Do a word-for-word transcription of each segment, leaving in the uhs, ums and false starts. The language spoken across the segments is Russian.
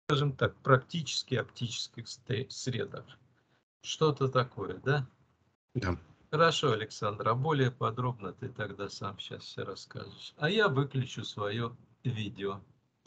скажем так, практически оптических сте- средах. Что-то такое, да? Да. Хорошо, Александр, а более подробно ты тогда сам сейчас все расскажешь. А я выключу свое видео.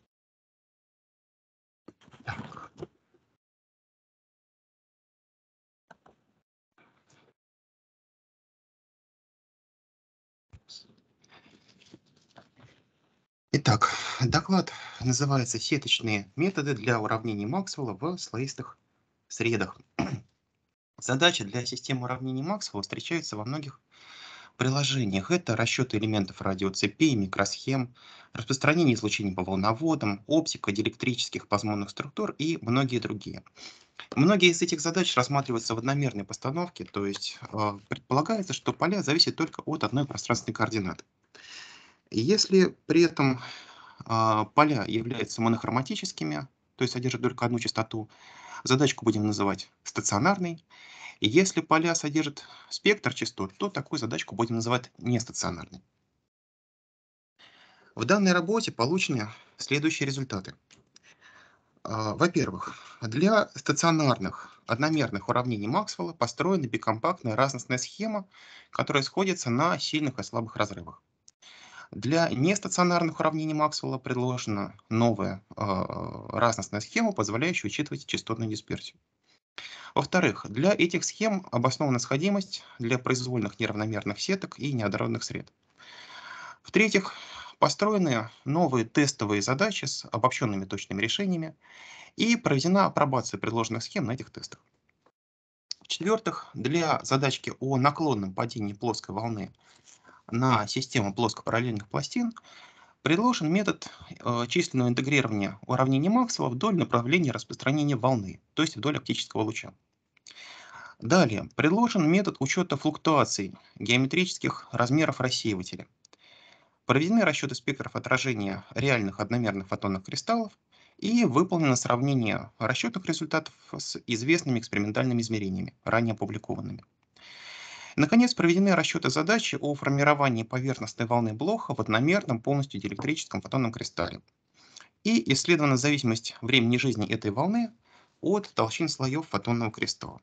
Итак, доклад называется «Сеточные методы для уравнений Максвелла в слоистых средах». Задачи для системы уравнений Максвелла встречаются во многих приложениях. Это расчеты элементов радиоцепей, микросхем, распространение излучений по волноводам, оптика диэлектрических плазмонных структур и многие другие. Многие из этих задач рассматриваются в одномерной постановке, то есть э, предполагается, что поля зависят только от одной пространственной координаты. Если при этом а, поля являются монохроматическими, то есть содержат только одну частоту, задачку будем называть стационарной. И если поля содержат спектр частот, то такую задачку будем называть нестационарной. В данной работе получены следующие результаты. А, Во-первых, для стационарных одномерных уравнений Максвелла построена бикомпактная разностная схема, которая сходится на сильных и слабых разрывах. Для нестационарных уравнений Максвелла предложена новая а, разностная схема, позволяющая учитывать частотную дисперсию. Во-вторых, для этих схем обоснована сходимость для произвольных неравномерных сеток и неоднородных сред. В-третьих, построены новые тестовые задачи с обобщенными точными решениями и проведена апробация предложенных схем на этих тестах. В-четвертых, для задачки о наклонном падении плоской волны на систему плоско-параллельных пластин предложен метод э, численного интегрирования уравнений Максвелла вдоль направления распространения волны, то есть вдоль оптического луча. Далее, предложен метод учета флуктуаций геометрических размеров рассеивателя. Проведены расчеты спектров отражения реальных одномерных фотонных кристаллов и выполнено сравнение расчетных результатов с известными экспериментальными измерениями, ранее опубликованными. Наконец, проведены расчеты задачи о формировании поверхностной волны Блоха в одномерном полностью диэлектрическом фотонном кристалле. И исследована зависимость времени жизни этой волны от толщин слоев фотонного кристалла.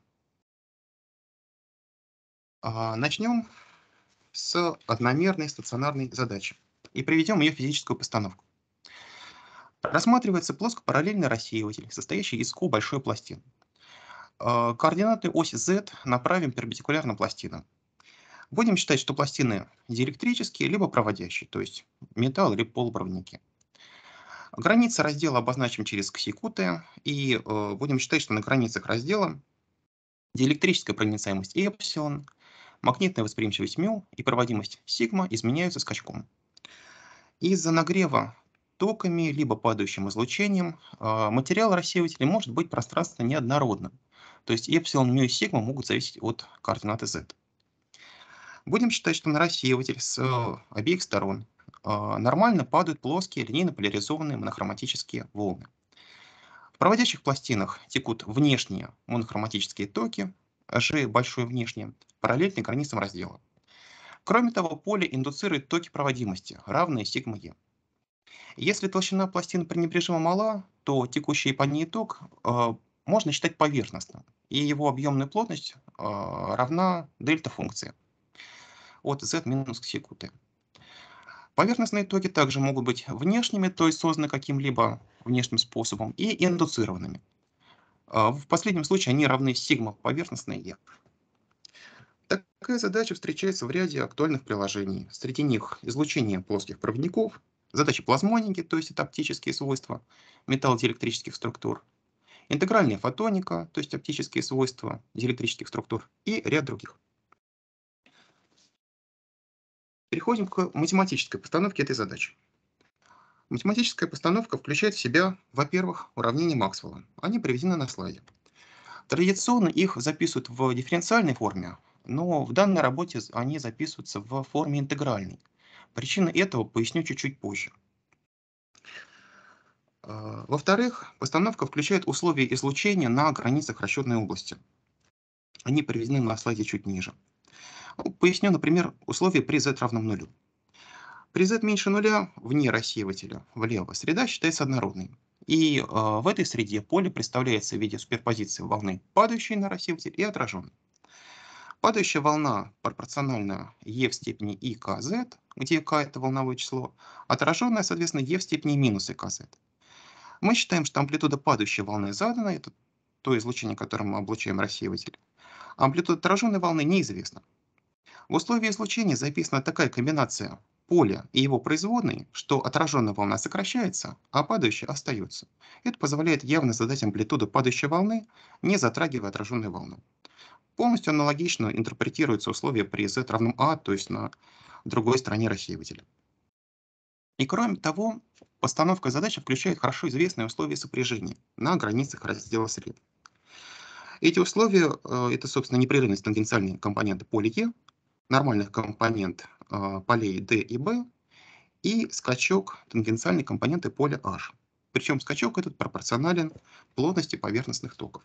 А, Начнем с одномерной стационарной задачи и приведем ее физическую постановку. Рассматривается плоскопараллельный рассеиватель, состоящий из q большой пластины. А, Координаты оси z направим перпендикулярно пластинам. Будем считать, что пластины диэлектрические либо проводящие, то есть металл или полупроводники. Границы раздела обозначим через ксикуты, и э, будем считать, что на границах раздела диэлектрическая проницаемость эпсилон, магнитная восприимчивость мю и проводимость сигма изменяются скачком. Из-за нагрева токами либо падающим излучением а, материал рассеивателя может быть пространственно неоднородным. То есть эпсилон, мю и сигма могут зависеть от координаты z. Будем считать, что на рассеиватель с э, обеих сторон а, нормально падают плоские линейно поляризованные монохроматические волны. В проводящих пластинах текут внешние монохроматические токи, G большое внешнее, параллельно границам раздела. Кроме того, поле индуцирует токи проводимости, равные сигма Е. Если толщина пластин пренебрежимо мала, то текущий по ней ток э, можно считать поверхностным, и его объемная плотность э, равна дельта функции от z минус к секуты. Поверхностные токи также могут быть внешними, то есть созданы каким-либо внешним способом, и индуцированными. А, В последнем случае они равны сигма поверхностной Е. Такая задача встречается в ряде актуальных приложений. Среди них излучение плоских проводников, задачи плазмоники, то есть это оптические свойства металлодиэлектрических структур, интегральная фотоника, то есть оптические свойства диэлектрических структур и ряд других. Переходим к математической постановке этой задачи. Математическая постановка включает в себя, во-первых, уравнения Максвелла. Они приведены на слайде. Традиционно их записывают в дифференциальной форме, но в данной работе они записываются в форме интегральной. Причины этого поясню чуть-чуть позже. А, Во-вторых, постановка включает условия излучения на границах расчетной области. Они приведены на слайде чуть ниже. Ну, поясню, например, условия при z равном нулю. При z меньше нуля вне рассеивателя влево среда считается однородной. И э, в этой среде поле представляется в виде суперпозиции волны, падающей на рассеиватель, и отраженной. Падающая волна пропорциональна e в степени и kz, где k это волновое число, отраженная, соответственно, e в степени минус и kz. Мы считаем, что амплитуда падающей волны задана, это то излучение, которым мы облучаем рассеиватель. Амплитуда отраженной волны неизвестна. В условии излучения записана такая комбинация поля и его производной, что отраженная волна сокращается, а падающая остается. Это позволяет явно задать амплитуду падающей волны, не затрагивая отраженную волну. Полностью аналогично интерпретируются условия при z равном a, то есть на другой стороне рассеивателя. И кроме того, постановка задачи включает хорошо известные условия сопряжения на границах раздела сред. Эти условия э, – это, собственно, непрерывность тангенциальной компоненты поля E, нормальных компонент э, полей D и B и скачок тангенциальной компоненты поля H. Причем скачок этот пропорционален плотности поверхностных токов.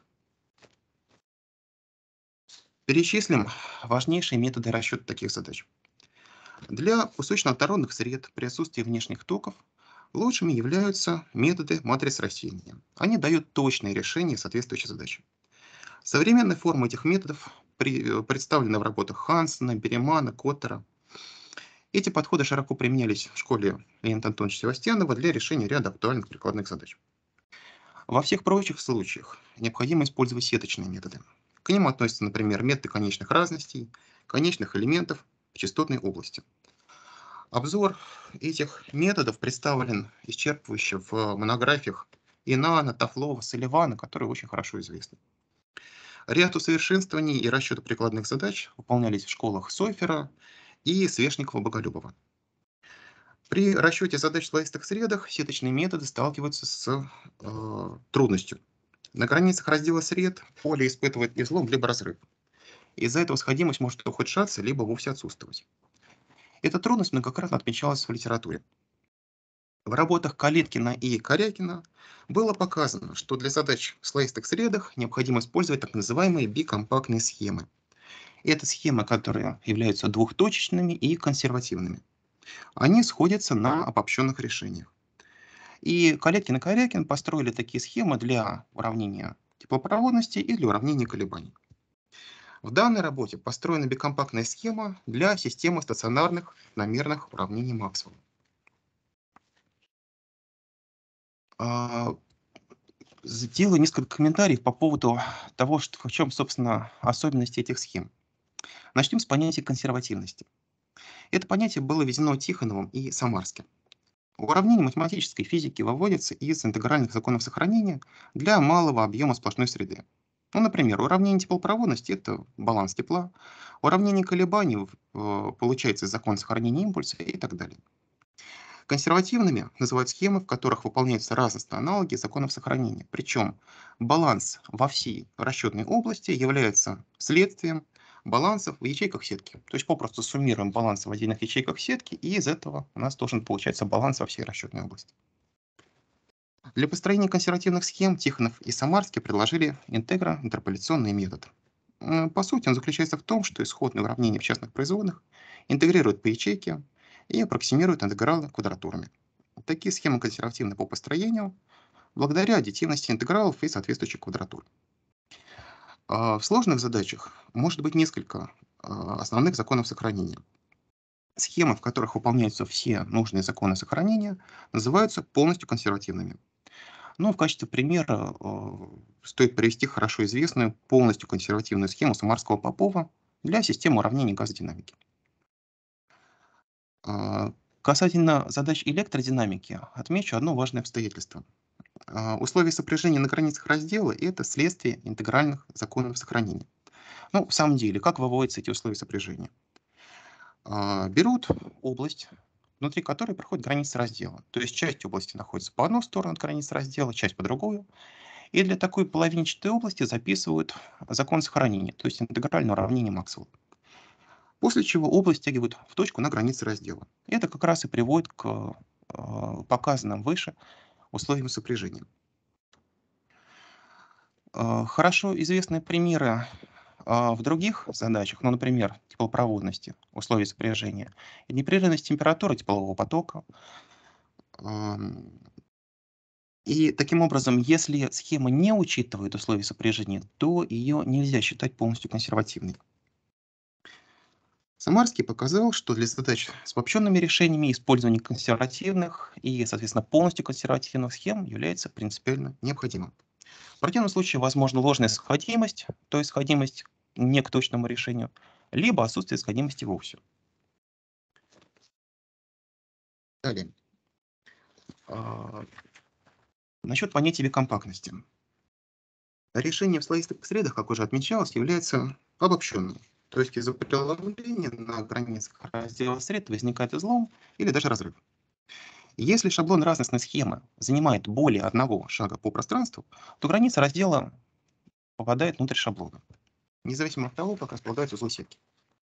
Перечислим важнейшие методы расчета таких задач. Для кусочно-однородных сред при отсутствии внешних токов лучшими являются методы матриц рассеяния. Они дают точное решение соответствующей задачи. Современные формы этих методов при, представлены в работах Хансена, Беремана, Коттера. Эти подходы широко применялись в школе Леонида Антоновича Севастьянова для решения ряда актуальных прикладных задач. Во всех прочих случаях необходимо использовать сеточные методы. К ним относятся, например, методы конечных разностей, конечных элементов в частотной области. Обзор этих методов представлен исчерпывающе в монографиях Инана, Тафлова, Салливана, которые очень хорошо известны. Ряд усовершенствований и расчета прикладных задач выполнялись в школах Сойфера и Свешникова-Боголюбова. При расчете задач в слоистых средах сеточные методы сталкиваются с э, трудностью. На границах раздела сред поле испытывает излом либо разрыв. Из-за этого сходимость может ухудшаться, либо вовсе отсутствовать. Эта трудность многократно отмечалась в литературе. В работах Калиткина и Корякина было показано, что для задач в слоистых средах необходимо использовать так называемые бикомпактные схемы. Это схемы, которые являются двухточечными и консервативными. Они сходятся на обобщенных решениях. И Калиткин и Корякин построили такие схемы для уравнения теплопроводности и для уравнения колебаний. В данной работе построена бикомпактная схема для системы стационарных намерных уравнений Максвелла. Сделаю несколько комментариев по поводу того, что, в чем, собственно, особенности этих схем. Начнем с понятия консервативности. Это понятие было введено Тихоновым и Самарским. Уравнение математической физики выводится из интегральных законов сохранения для малого объема сплошной среды. Ну, например, уравнение теплопроводности – это баланс тепла, уравнение колебаний э, получается из закона сохранения импульса и так далее. Консервативными называют схемы, в которых выполняются разностные аналоги законов сохранения. Причем баланс во всей расчетной области является следствием балансов в ячейках сетки. То есть попросту суммируем балансы в отдельных ячейках сетки, и из этого у нас должен получаться баланс во всей расчетной области. Для построения консервативных схем Тихонов и Самарский предложили интегро-интерполяционный метод. По сути, он заключается в том, что исходные уравнения в частных производных интегрируют по ячейке и аппроксимируют интегралы квадратурами. Такие схемы консервативны по построению благодаря аддитивности интегралов и соответствующих квадратур. В сложных задачах может быть несколько основных законов сохранения. Схемы, в которых выполняются все нужные законы сохранения, называются полностью консервативными. Но в качестве примера стоит привести хорошо известную полностью консервативную схему Самарского-Попова для системы уравнений газодинамики. Касательно задач электродинамики отмечу одно важное обстоятельство. Условия сопряжения на границах раздела – это следствие интегральных законов сохранения. Ну, в самом деле, как выводятся эти условия сопряжения? Берут область, внутри которой проходит граница раздела. То есть часть области находится по одну сторону от границы раздела, часть по другую. И для такой половинчатой области записывают закон сохранения, то есть интегральное уравнение Максвелла. После чего область стягивают в точку на границе раздела. Это как раз и приводит к показанным выше условиям сопряжения. Хорошо известные примеры в других задачах, ну, например, теплопроводности, условий сопряжения, непрерывность температуры теплового потока И таким образом, если схема не учитывает условия сопряжения, то ее нельзя считать полностью консервативной. Самарский показал, что для задач с обобщенными решениями использование консервативных и, соответственно, полностью консервативных схем является принципиально необходимым. В противном случае возможна ложная сходимость, то есть сходимость не к точному решению, либо отсутствие сходимости вовсе. Далее. А, насчет понятия бикомпактности. Решение в слоистых средах, как уже отмечалось, является обобщенным. То есть из-за преломления на границах раздела сред возникает излом или даже разрыв. Если шаблон разностной схемы занимает более одного шага по пространству, то граница раздела попадает внутрь шаблона, независимо от того, как располагаются узлы сетки.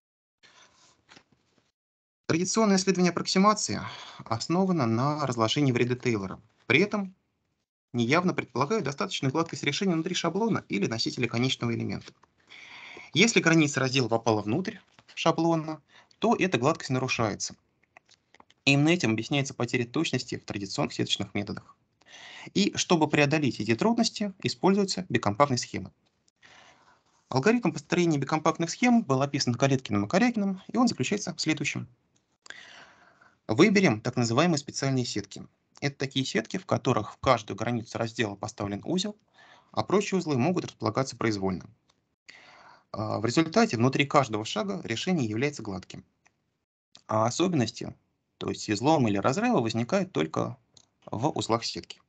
Традиционное исследование аппроксимации основано на разложении вреда Тейлора. При этом неявно предполагает достаточную гладкость решения внутри шаблона или носителя конечного элемента. Если граница раздела попала внутрь шаблона, то эта гладкость нарушается. И именно этим объясняется потеря точности в традиционных сеточных методах. И чтобы преодолеть эти трудности, используются бикомпактные схемы. Алгоритм построения бикомпактных схем был описан Калеткиным и Корякиным, и он заключается в следующем. Выберем так называемые специальные сетки. Это такие сетки, в которых в каждую границу раздела поставлен узел, а прочие узлы могут располагаться произвольно. В результате внутри каждого шага решение является гладким. А особенности, то есть излом или разрывы, возникают только в узлах сетки.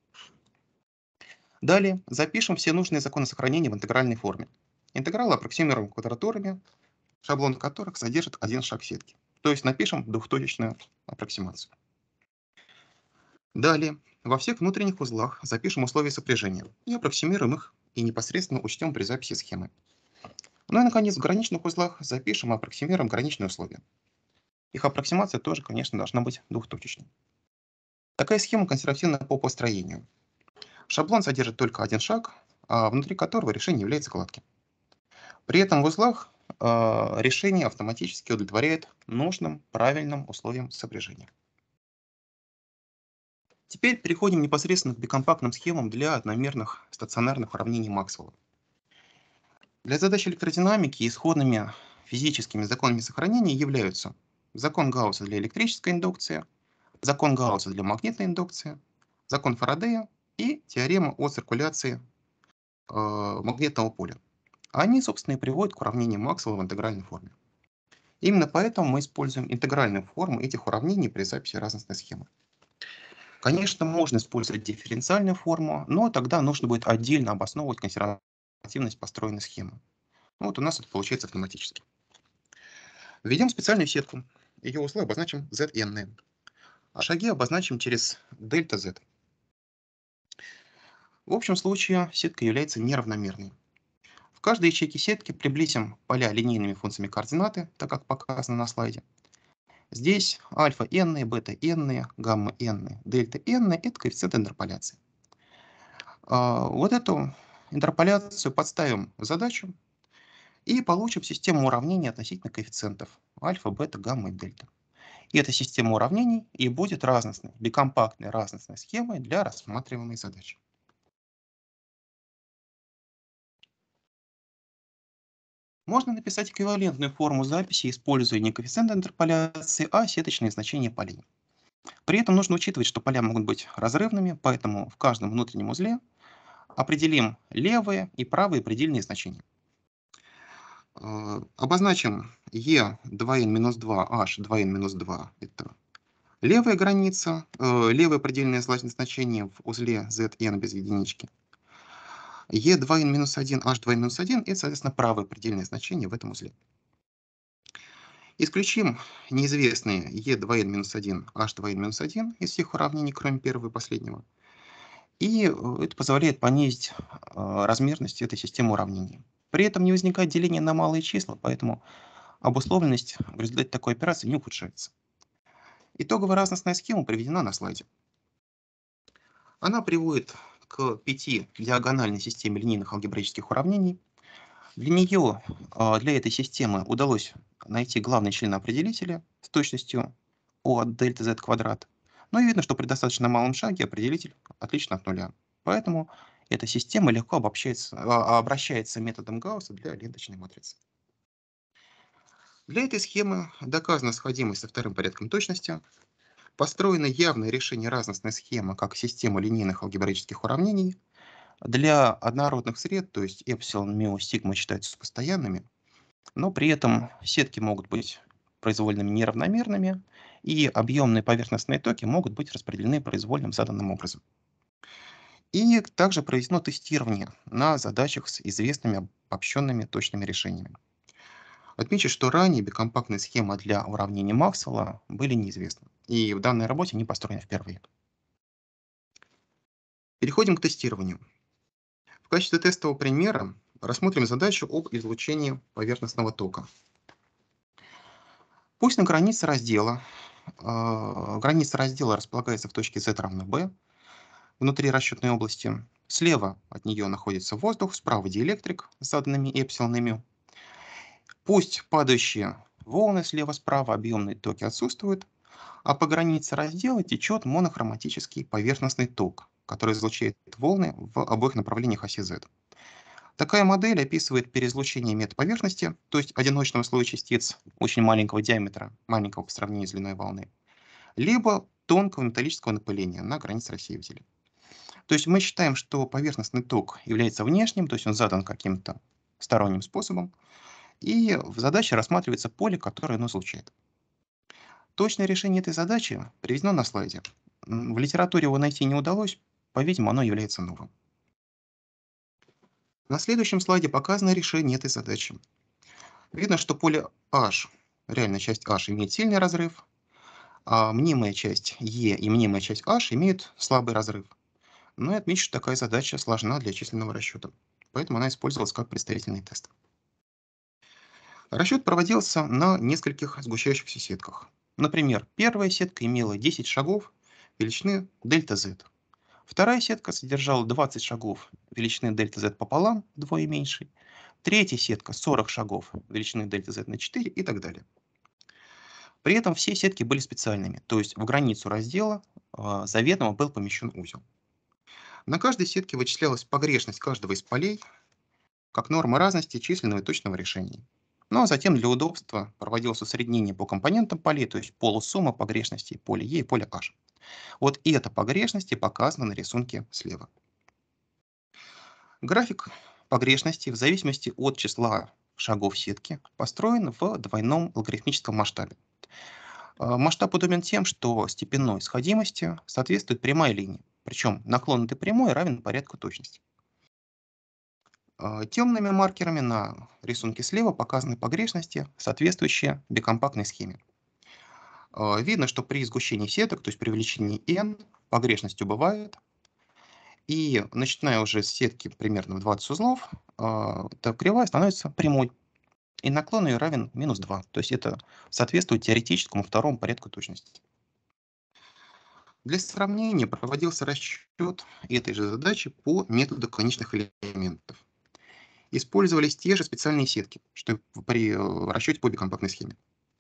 Далее запишем все нужные законы сохранения в интегральной форме. Интегралы аппроксимируем квадратурами, шаблон которых содержит один шаг сетки. То есть напишем двухточечную аппроксимацию. Далее во всех внутренних узлах запишем условия сопряжения и аппроксимируем их и непосредственно учтем при записи схемы. Ну и, наконец, в граничных узлах запишем и аппроксимируем граничные условия. Их аппроксимация тоже, конечно, должна быть двухточечной. Такая схема консервативна по построению. Шаблон содержит только один шаг, а внутри которого решение является гладким. При этом в узлах э, решение автоматически удовлетворяет нужным, правильным условиям сопряжения. Теперь переходим непосредственно к бикомпактным схемам для одномерных стационарных уравнений Максвелла. Для задач электродинамики исходными физическими законами сохранения являются закон Гаусса для электрической индукции, закон Гаусса для магнитной индукции, закон Фарадея и теорема о циркуляции э, магнитного поля. Они, собственно, и приводят к уравнениям Максвелла в интегральной форме. Именно поэтому мы используем интегральную форму этих уравнений при записи разностной схемы. Конечно, можно использовать дифференциальную форму, но тогда нужно будет отдельно обосновывать консервативность построенной схемы. Ну, вот у нас это получается автоматически. Введем специальную сетку. Ее узлы обозначим zn, а шаги обозначим через дельта z. В общем случае сетка является неравномерной. В каждой ячейке сетки приблизим поля линейными функциями координаты, так как показано на слайде. Здесь альфа n, бета n, гамма n, дельта n – это коэффициент интерполяции. Вот эту интерполяцию подставим в задачу и получим систему уравнений относительно коэффициентов альфа, бета, гамма и дельта. И эта система уравнений и будет разностной, бикомпактной разностной схемой для рассматриваемой задачи. Можно написать эквивалентную форму записи, используя не коэффициент интерполяции, а сеточные значения полей. При этом нужно учитывать, что поля могут быть разрывными, поэтому в каждом внутреннем узле определим левые и правые предельные значения. Обозначим e два эн минус два, h два эн минус два. Это левая граница, э, левое предельное значение в узле zn без единички. e два эн минус один, h два эн минус один – это, соответственно, правое предельное значение в этом узле. Исключим неизвестные e два эн минус один, h два эн минус один из всех уравнений, кроме первого и последнего. И это позволяет понизить э, размерность этой системы уравнений. При этом не возникает деления на малые числа, поэтому обусловленность в результате такой операции не ухудшается. Итоговая разностная схема приведена на слайде. Она приводит к пяти диагональной системе линейных алгебраических уравнений. Для нее, для этой системы удалось найти главный член определителя с точностью от дельта z квадрат. Но и видно, что при достаточно малом шаге определитель отлично от нуля. Поэтому эта система легко обобщается, а, обращается методом Гаусса для ленточной матрицы. Для этой схемы доказана сходимость со вторым порядком точности, построено явное решение разностной схемы как система линейных алгебраических уравнений. Для однородных сред, то есть эпсилон, мио, сигма считаются постоянными, но при этом сетки могут быть произвольными неравномерными, и объемные поверхностные токи могут быть распределены произвольным заданным образом. И также проведено тестирование на задачах с известными обобщенными точными решениями. Отмечу, что ранее бикомпактные схемы для уравнений Максвелла были неизвестны, и в данной работе они построены впервые. Переходим к тестированию. В качестве тестового примера рассмотрим задачу об излучении поверхностного тока. Пусть на границе раздела, э, граница раздела располагается в точке z равно b внутри расчетной области. Слева от нее находится воздух, справа диэлектрик с заданными эпсилон и мю. Пусть падающие волны слева-справа, объемные токи отсутствуют, а по границе раздела течет монохроматический поверхностный ток, который излучает волны в обоих направлениях оси z. Такая модель описывает переизлучение метаповерхности, то есть одиночного слоя частиц очень маленького диаметра, маленького по сравнению с длиной волны, либо тонкого металлического напыления на границе рассеивателя. То есть мы считаем, что поверхностный ток является внешним, то есть он задан каким-то сторонним способом, и в задаче рассматривается поле, которое оно излучает. Точное решение этой задачи приведено на слайде. В литературе его найти не удалось, по-видимому, оно является новым. На следующем слайде показано решение этой задачи. Видно, что поле H, реальная часть H, имеет сильный разрыв, а мнимая часть E и мнимая часть H имеют слабый разрыв. Но и отмечу, что такая задача сложна для численного расчета, поэтому она использовалась как представительный тест. Расчет проводился на нескольких сгущающихся сетках. Например, первая сетка имела десять шагов величины дельта z. Вторая сетка содержала двадцать шагов величины дельта z пополам, вдвое меньше. Третья сетка сорок шагов величины дельта z на четыре и так далее. При этом все сетки были специальными, то есть в границу раздела э, заведомо был помещен узел. На каждой сетке вычислялась погрешность каждого из полей как норма разности численного и точного решения. Ну а затем для удобства проводилось усреднение по компонентам полей, то есть полусумма погрешностей поля E и поля H. Вот и эта погрешность и показана на рисунке слева. График погрешности в зависимости от числа шагов сетки построен в двойном логарифмическом масштабе. Масштаб удобен тем, что степенной сходимости соответствует прямая линия, причем наклон этой прямой равен порядку точности. Темными маркерами на рисунке слева показаны погрешности, соответствующие бикомпактной схеме. Видно, что при сгущении сеток, то есть при увеличении n, погрешность убывает. И начиная уже с сетки примерно в двадцать узлов, эта кривая становится прямой. И наклон ее равен минус два. То есть это соответствует теоретическому второму порядку точности. Для сравнения проводился расчет этой же задачи по методу конечных элементов. Использовались те же специальные сетки, что и при расчете по бикомпактной схеме.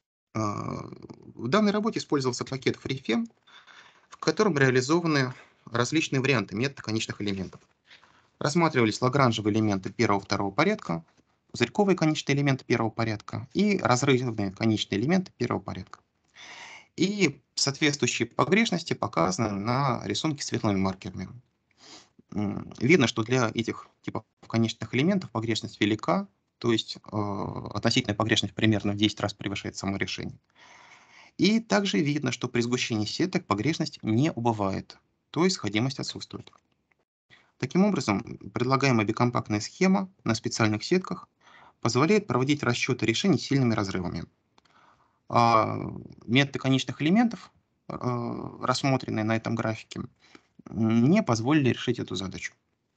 В данной работе использовался пакет FreeFem, в котором реализованы различные варианты метода конечных элементов. Рассматривались лагранжевые элементы первого-второго порядка, пузырьковые конечные элементы первого порядка и разрывные конечные элементы первого порядка. И соответствующие погрешности показаны на рисунке светлыми маркерами. Видно, что для этих типов конечных элементов погрешность велика, то есть э, относительная погрешность примерно в десять раз превышает само решение. И также видно, что при сгущении сеток погрешность не убывает, то есть сходимость отсутствует. Таким образом, предлагаемая бикомпактная схема на специальных сетках позволяет проводить расчеты решений с сильными разрывами. А методы конечных элементов, э, рассмотренные на этом графике, не позволили решить эту задачу.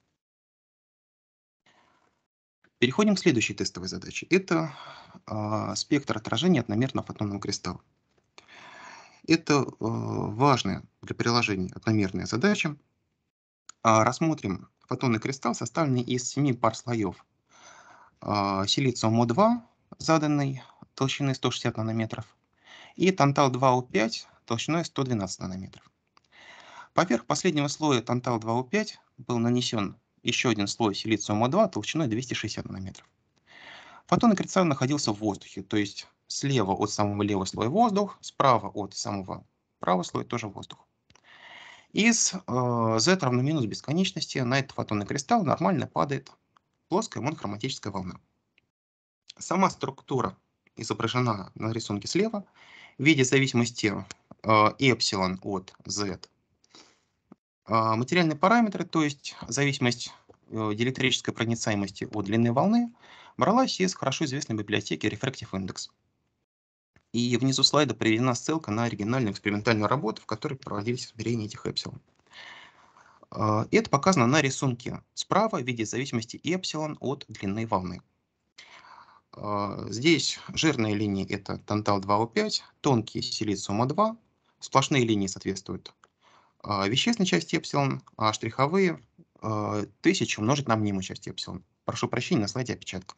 Переходим к следующей тестовой задаче. Это э, спектр отражения одномерного фотонного кристалла. Это э, важная для приложения одномерная задача. А, рассмотрим фотонный кристалл, составленный из семи пар слоев. Э, силициум О два, заданной толщины сто шестьдесят нанометров, и тантал два О пять толщиной сто двенадцать нанометров. Поверх последнего слоя тантал два О пять был нанесен еще один слой силициума два толщиной двести шестьдесят нанометров. Фотонный кристалл находился в воздухе, то есть слева от самого левого слоя воздух, справа от самого правого слоя тоже воздух. Из э, z равно минус бесконечности на этот фотонный кристалл нормально падает плоская монохроматическая волна. Сама структура изображена на рисунке слева в виде зависимости э, эпсилон от z. Э, материальные параметры, то есть зависимость э, диэлектрической проницаемости от длины волны, бралась из хорошо известной библиотеки Refractive Index. И внизу слайда приведена ссылка на оригинальную экспериментальную работу, в которой проводились измерения этих эпсилон. Э, Это показано на рисунке справа в виде зависимости эпсилон от длины волны. Э, Здесь жирные линии — это тантал два о пять, тонкие — силициума два, сплошные линии соответствуют э, вещественной части эпсилон, а штриховые э, тысячу умножить на мнимую часть эпсилон. Прошу прощения, на слайде опечатка.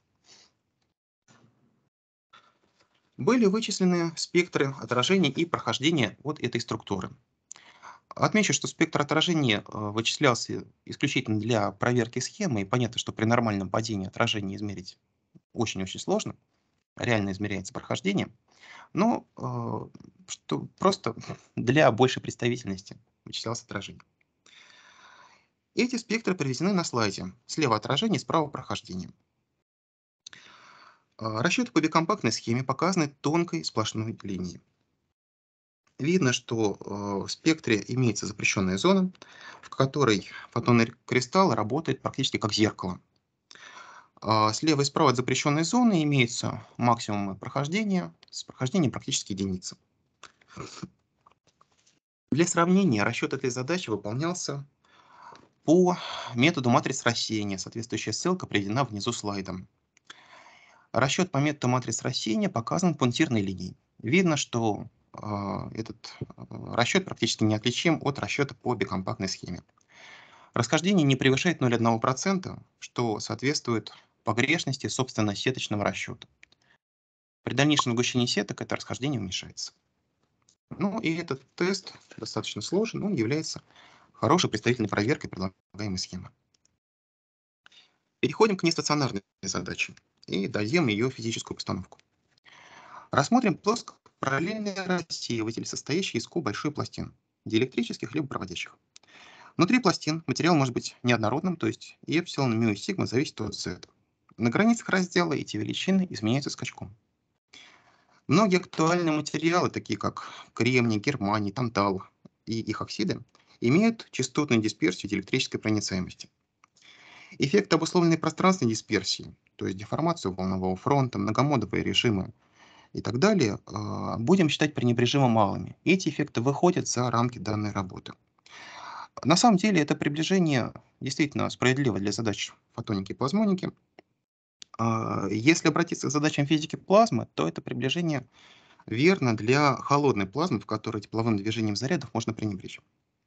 Были вычислены спектры отражения и прохождения от этой структуры. Отмечу, что спектр отражения э, вычислялся исключительно для проверки схемы, и понятно, что при нормальном падении отражения измерить очень-очень сложно. Реально измеряется прохождение. Но э, что просто для большей представительности вычислялось отражение. Эти спектры приведены на слайде. Слева отражение, справа прохождение. Э, Расчеты по бикомпактной схеме показаны тонкой сплошной линией. Видно, что э, в спектре имеется запрещенная зона, в которой фотонный кристалл работает практически как зеркало. А слева и справа от запрещенной зоны имеются максимумы прохождения с прохождением практически единицы. Для сравнения, расчет этой задачи выполнялся по методу матриц рассеяния. Соответствующая ссылка приведена внизу слайда. Расчет по методу матриц рассеяния показан пунктирной линией. Видно, что э, этот э, расчет практически неотличим от расчета по бикомпактной схеме. Расхождение не превышает ноль целых одна десятая процента, что соответствует погрешности, собственно, сеточного расчета. При дальнейшем сгущении сеток это расхождение уменьшается. Ну и этот тест достаточно сложен, он является хорошей представительной проверкой предлагаемой схемы. Переходим к нестационарной задаче и дадим ее физическую постановку. Рассмотрим плоскопараллельный рассеиватель, состоящий из ку большой пластин, диэлектрических либо проводящих. Внутри пластин материал может быть неоднородным, то есть и эпсилон, мю и сигма зависит от z. На границах раздела эти величины изменяются скачком. Многие актуальные материалы, такие как кремний, германий, тантал и их оксиды, имеют частотную дисперсию диэлектрической проницаемости. Эффект обусловленной пространственной дисперсии, то есть деформацию волнового фронта, многомодовые режимы и так далее, будем считать пренебрежимо малыми. Эти эффекты выходят за рамки данной работы. На самом деле это приближение действительно справедливо для задач фотоники и плазмоники. Если обратиться к задачам физики плазмы, то это приближение верно для холодной плазмы, в которой тепловым движением зарядов можно пренебречь.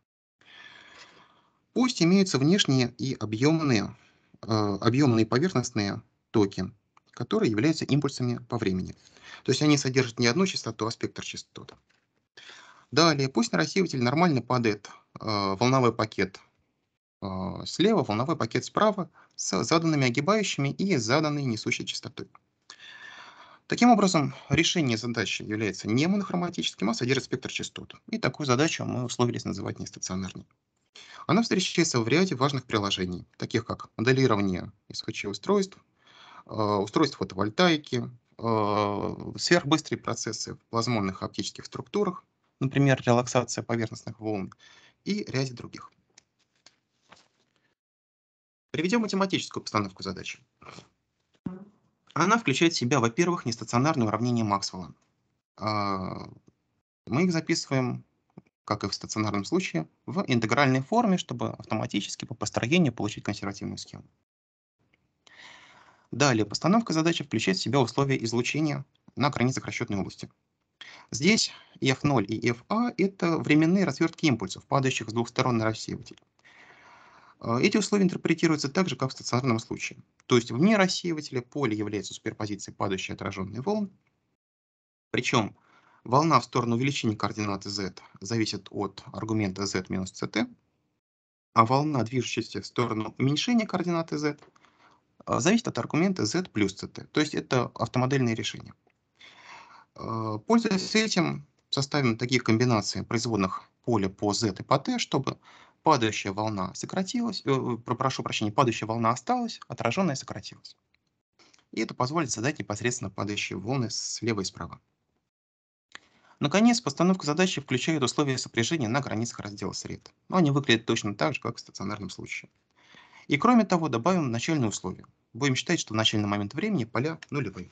Пусть имеются внешние и объемные, объемные поверхностные токи, которые являются импульсами по времени. То есть они содержат не одну частоту, а спектр частот. Далее, пусть на рассеиватель нормально падает волновой пакет слева, волновой пакет справа с заданными огибающими и заданной несущей частотой. Таким образом, решение задачи является не монохроматическим, а содержит спектр частот. И такую задачу мы условились называть нестационарной. Она встречается в ряде важных приложений, таких как моделирование эс эйч устройств, устройств фотовольтаики, сверхбыстрые процессы в плазмонных оптических структурах, например, релаксация поверхностных волн, и ряде других. Приведем математическую постановку задачи. Она включает в себя, во-первых, нестационарные уравнения Максвелла. Мы их записываем, как и в стационарном случае, в интегральной форме, чтобы автоматически по построению получить консервативную схему. Далее, постановка задачи включает в себя условия излучения на границах расчетной области. Здесь эф ноль и эф а – это временные развертки импульсов, падающих с двух сторон на рассеиватель. Эти условия интерпретируются так же, как в стационарном случае. То есть вне рассеивателя поле является суперпозицией падающей отраженной волны. Причем волна в сторону увеличения координаты z зависит от аргумента z минус ct. а волна, движущаяся в сторону уменьшения координаты z, а, зависит от аргумента z плюс ct. То есть это автомодельное решение. А, Пользуясь этим, составим такие комбинации производных поля по z и по t, чтобы падающая волна сократилась, э, э, про- прошу прощения, падающая волна осталась, отраженная сократилась. И это позволит задать непосредственно падающие волны слева и справа. Наконец, постановка задачи включает условия сопряжения на границах раздела сред. Но они выглядят точно так же, как в стационарном случае. И кроме того, добавим начальные условия. Будем считать, что в начальный момент времени поля нулевые.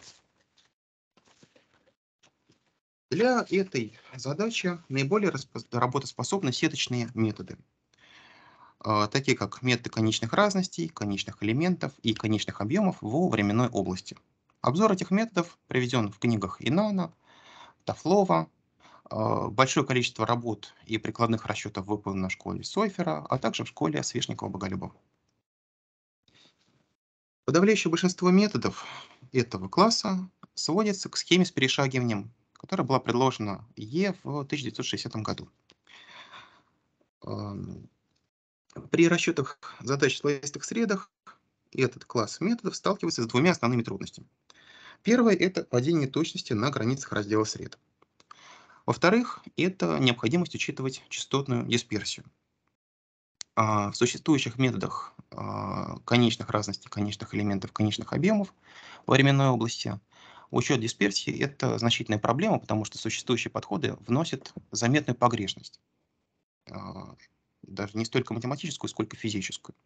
Для этой задачи наиболее распо- работоспособны сеточные методы, а, такие как методы конечных разностей, конечных элементов и конечных объемов во временной области. Обзор этих методов приведен в книгах Инана, Тафлова. А, Большое количество работ и прикладных расчетов выполнено в школе Сойфера, а также в школе Свешникова-Боголюбова. Подавляющее большинство методов этого класса сводится к схеме с перешагиванием, которая была предложена Е в тысяча девятьсот шестидесятом году. Ам, При расчетах задач в слоистых средах этот класс методов сталкивается с двумя основными трудностями. Первое – это падение точности на границах раздела сред. Во-вторых, это необходимость учитывать частотную дисперсию. А, В существующих методах а, конечных разностей, конечных элементов, конечных объемов во временной области учет дисперсии – это значительная проблема, потому что существующие подходы вносят заметную погрешность, а, даже не столько математическую, сколько физическую.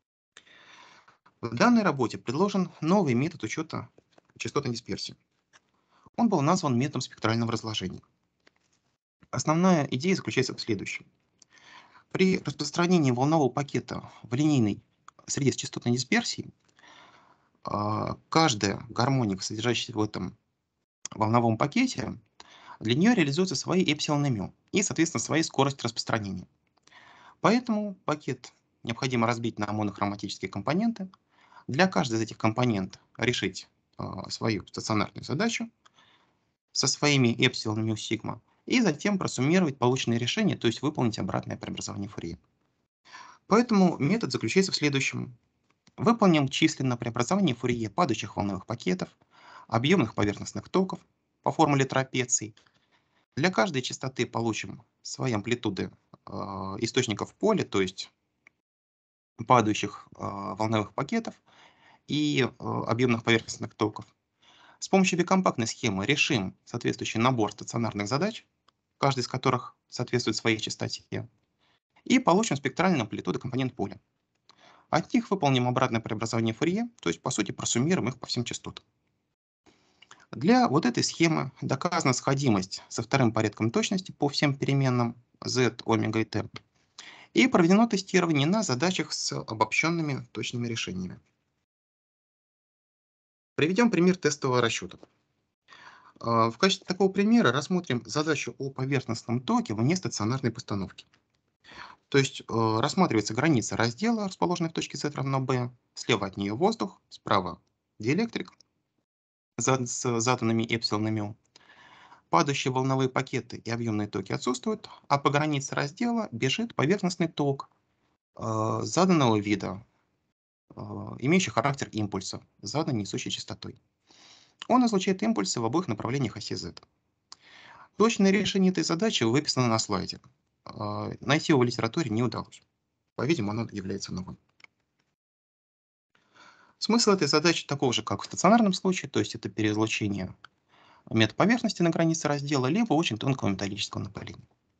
В данной работе предложен новый метод учета частотной дисперсии. Он был назван методом спектрального разложения. Основная идея заключается в следующем. При распространении волнового пакета в линейной среде с частотной дисперсией а, каждая гармоника, содержащаяся в этом волновом пакете, для нее реализуются свои эпсилон и мю и, соответственно, свои скорость распространения. Поэтому пакет необходимо разбить на монохроматические компоненты. Для каждой из этих компонентов решить а, свою стационарную задачу со своими эпсилон, мю, сигма, и затем просуммировать полученные решения, то есть выполнить обратное преобразование Фурье. Поэтому метод заключается в следующем. Выполним численное преобразование Фурье падающих волновых пакетов, объемных поверхностных токов по формуле трапеций. Для каждой частоты получим свои амплитуды э, источников поля, то есть падающих э, волновых пакетов и э, объемных поверхностных токов. С помощью бикомпактной схемы решим соответствующий набор стационарных задач, каждый из которых соответствует своей частоте, и получим спектральные амплитуды компонент поля. От них выполним обратное преобразование Фурье, то есть, по сути, просуммируем их по всем частотам. Для вот этой схемы доказана сходимость со вторым порядком точности по всем переменным z, омега и t, и проведено тестирование на задачах с обобщенными точными решениями. Приведем пример тестового расчета. А, В качестве такого примера рассмотрим задачу о поверхностном токе вне стационарной постановки. То есть э, рассматривается граница раздела, расположенной в точке z равно b, слева от нее воздух, справа диэлектрик за- с заданными эпсилон и мю. Падающие волновые пакеты и объемные токи отсутствуют, а по границе раздела бежит поверхностный ток э, заданного вида, э, имеющий характер импульса, заданной несущей частотой. Он излучает импульсы в обоих направлениях оси z. Точное решение этой задачи выписано на слайде. Э, Найти его в литературе не удалось. По-видимому, оно является новым. Смысл этой задачи таков же, как в стационарном случае, то есть это переизлучение метаповерхности на границе раздела, либо очень тонкого металлического напыления.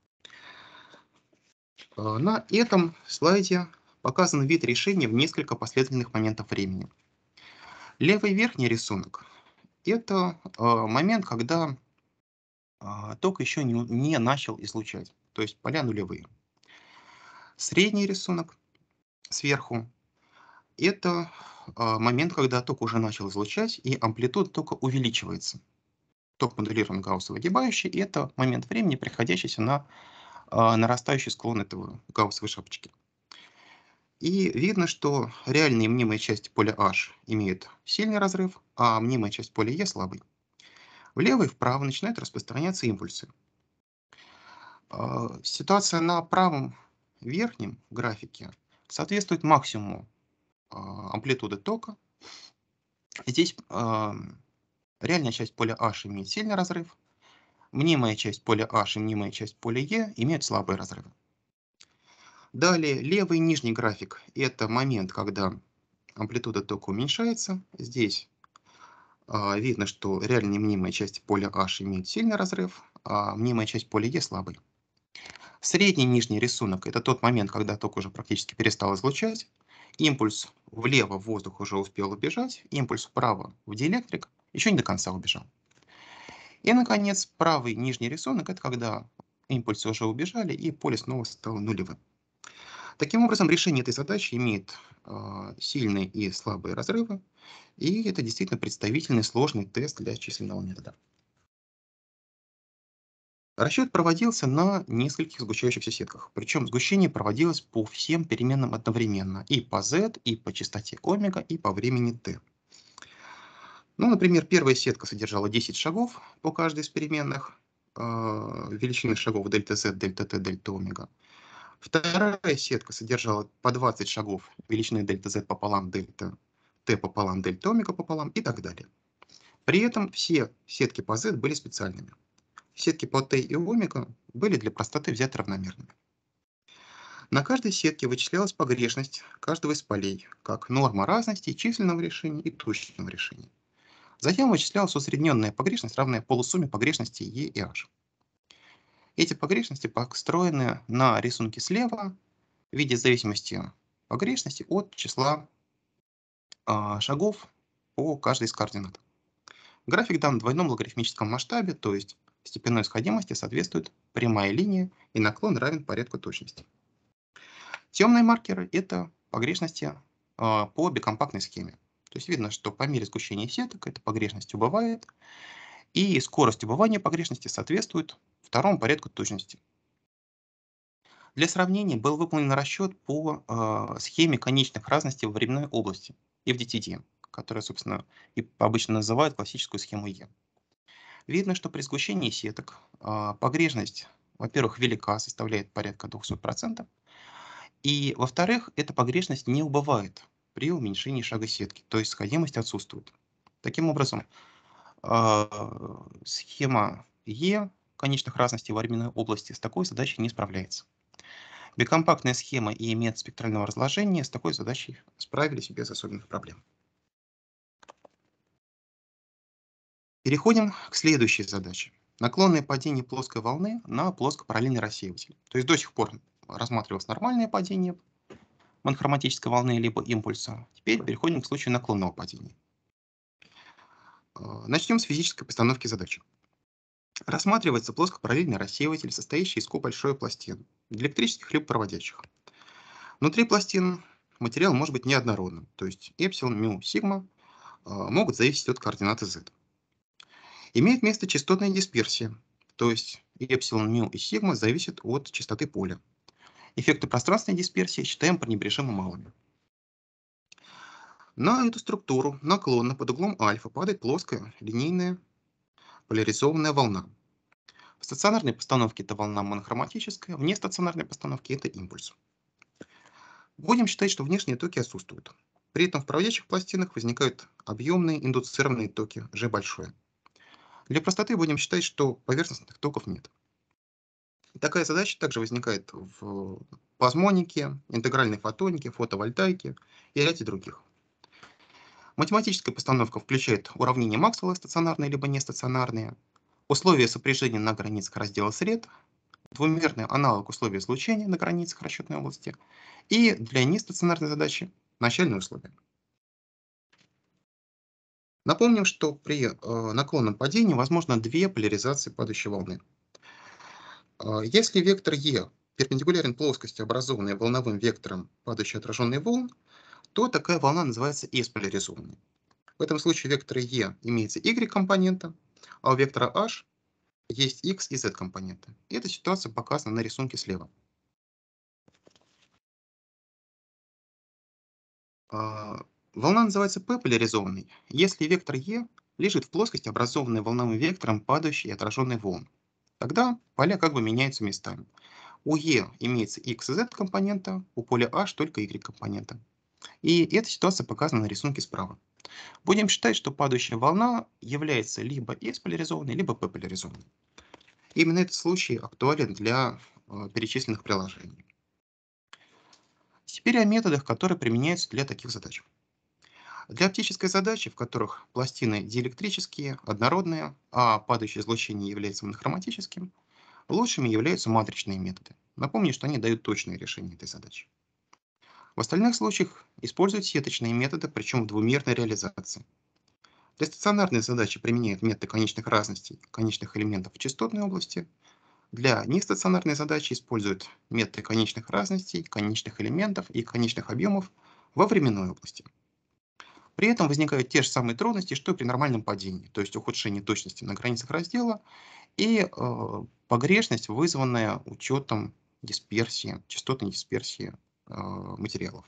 Э, На этом слайде показан вид решения в несколько последовательных моментов времени. Левый верхний рисунок – это э, момент, когда а, ток еще не, не начал излучать, то есть поля нулевые. Средний рисунок сверху – это а, момент, когда ток уже начал излучать, и амплитуда тока увеличивается. Ток моделирован гаусс-выгибающий, и это момент времени, приходящийся на а, нарастающий склон этого гауссовой шапочки. И видно, что реальные мнимые части поля H имеют сильный разрыв, а мнимая часть поля E слабый. Влево и вправо начинают распространяться импульсы. А, Ситуация на правом верхнем графике соответствует максимуму а, амплитуды тока. Здесь а, реальная часть поля H имеет сильный разрыв, мнимая часть поля H и мнимая часть поля E имеют слабые разрывы. Далее, левый нижний график – это момент, когда амплитуда тока уменьшается. Здесь а, видно, что реальная и мнимая часть поля H имеет сильный разрыв, а мнимая часть поля E слабый. Средний нижний рисунок – это тот момент, когда ток уже практически перестал излучать. Импульс влево в воздух уже успел убежать, импульс вправо в диэлектрик еще не до конца убежал. И, наконец, правый нижний рисунок – это когда импульсы уже убежали и поле снова стало нулевым. Таким образом, решение этой задачи имеет э, сильные и слабые разрывы, и это действительно представительный сложный тест для численного метода. Расчет проводился на нескольких сгущающихся сетках, причем сгущение проводилось по всем переменным одновременно, и по z, и по частоте омега, и по времени t. Ну, например, первая сетка содержала десять шагов по каждой из переменных, э, величины шагов дельта z, дельта t, дельта омега. Вторая сетка содержала по двадцать шагов величины дельта z пополам дельта t пополам дельта омега пополам и так далее. При этом все сетки по z были специальными. Сетки по t и омега были для простоты взяты равномерными. На каждой сетке вычислялась погрешность каждого из полей, как норма разности численного решения и точного решения. Затем вычислялась усредненная погрешность, равная полусумме погрешностей E и H. Эти погрешности построены на рисунке слева в виде зависимости погрешности от числа а, шагов по каждой из координат. График дан в двойном логарифмическом масштабе, то есть степенной сходимости соответствует прямая линия и наклон равен порядку точности. Темные маркеры – это погрешности а, по бикомпактной схеме. То есть видно, что по мере сгущения сеток эта погрешность убывает, и скорость убывания погрешности соответствует второму порядку точности. Для сравнения был выполнен расчет по э, схеме конечных разностей во временной области, эф ди ти ди, которая, собственно, и обычно называют классическую схему Е. Видно, что при сгущении сеток э, погрешность, во-первых, велика, составляет порядка двухсот процентов, и, во-вторых, эта погрешность не убывает при уменьшении шага сетки, то есть сходимость отсутствует. Таким образом, э, схема Е конечных разностей во временной области с такой задачей не справляется. Бикомпактная схема и метод спектрального разложения с такой задачей справились без особенных проблем. Переходим к следующей задаче. Наклонное падение плоской волны на плоско-параллельный рассеиватель. То есть до сих пор рассматривалось нормальное падение монохроматической волны либо импульса. Теперь переходим к случаю наклонного падения. Начнем с физической постановки задачи. Рассматривается плоско-параллельный рассеиватель, состоящий из ко большой пластин, диэлектрических либо проводящих. Внутри пластин материал может быть неоднородным, то есть эпсилон, мю, сигма э, могут зависеть от координаты z. Имеет место частотная дисперсия, то есть эпсилон, мю и сигма зависят от частоты поля. Эффекты пространственной дисперсии считаем пренебрежимо малыми. На эту структуру наклонно под углом альфа падает плоская линейная поляризованная волна. В стационарной постановке это волна монохроматическая, в нестационарной постановке это импульс. Будем считать, что внешние токи отсутствуют. При этом в проводящих пластинах возникают объемные индуцированные токи G большое. Для простоты будем считать, что поверхностных токов нет. Такая задача также возникает в плазмонике, интегральной фотонике, фотовольтайке и ряде других. Математическая постановка включает уравнения Максвелла стационарные либо нестационарные, условия сопряжения на границах раздела сред, двумерный аналог условий излучения на границах расчетной области и для нестационарной задачи начальные условия. Напомним, что при э, наклонном падении возможно две поляризации падающей волны. Э, если вектор Е перпендикулярен плоскости, образованной волновым вектором падающей отраженной волн, то такая волна называется S-поляризованной. В этом случае у вектора Е имеется Y-компонента, а у вектора H есть X и Z-компоненты. Эта ситуация показана на рисунке слева. Волна называется P-поляризованной, если вектор Е лежит в плоскости, образованной волновым вектором падающей и отраженной волн. Тогда поля как бы меняются местами. У E имеется X и Z компонента, у поля H только Y компонента. И эта ситуация показана на рисунке справа. Будем считать, что падающая волна является либо S-поляризованной, либо P-поляризованной. Именно этот случай актуален для э, перечисленных приложений. Теперь о методах, которые применяются для таких задач. Для оптической задачи, в которых пластины диэлектрические, однородные, а падающее излучение является монохроматическим, лучшими являются матричные методы. Напомню, что они дают точное решение этой задачи. В остальных случаях используют сеточные методы, причем в двумерной реализации. Для стационарной задачи применяют методы конечных разностей конечных элементов в частотной области. Для нестационарной задачи используют методы конечных разностей, конечных элементов и конечных объемов во временной области. При этом возникают те же самые трудности, что и при нормальном падении, то есть ухудшение точности на границах раздела и э, погрешность, вызванная учетом дисперсии, частотной дисперсии э, материалов.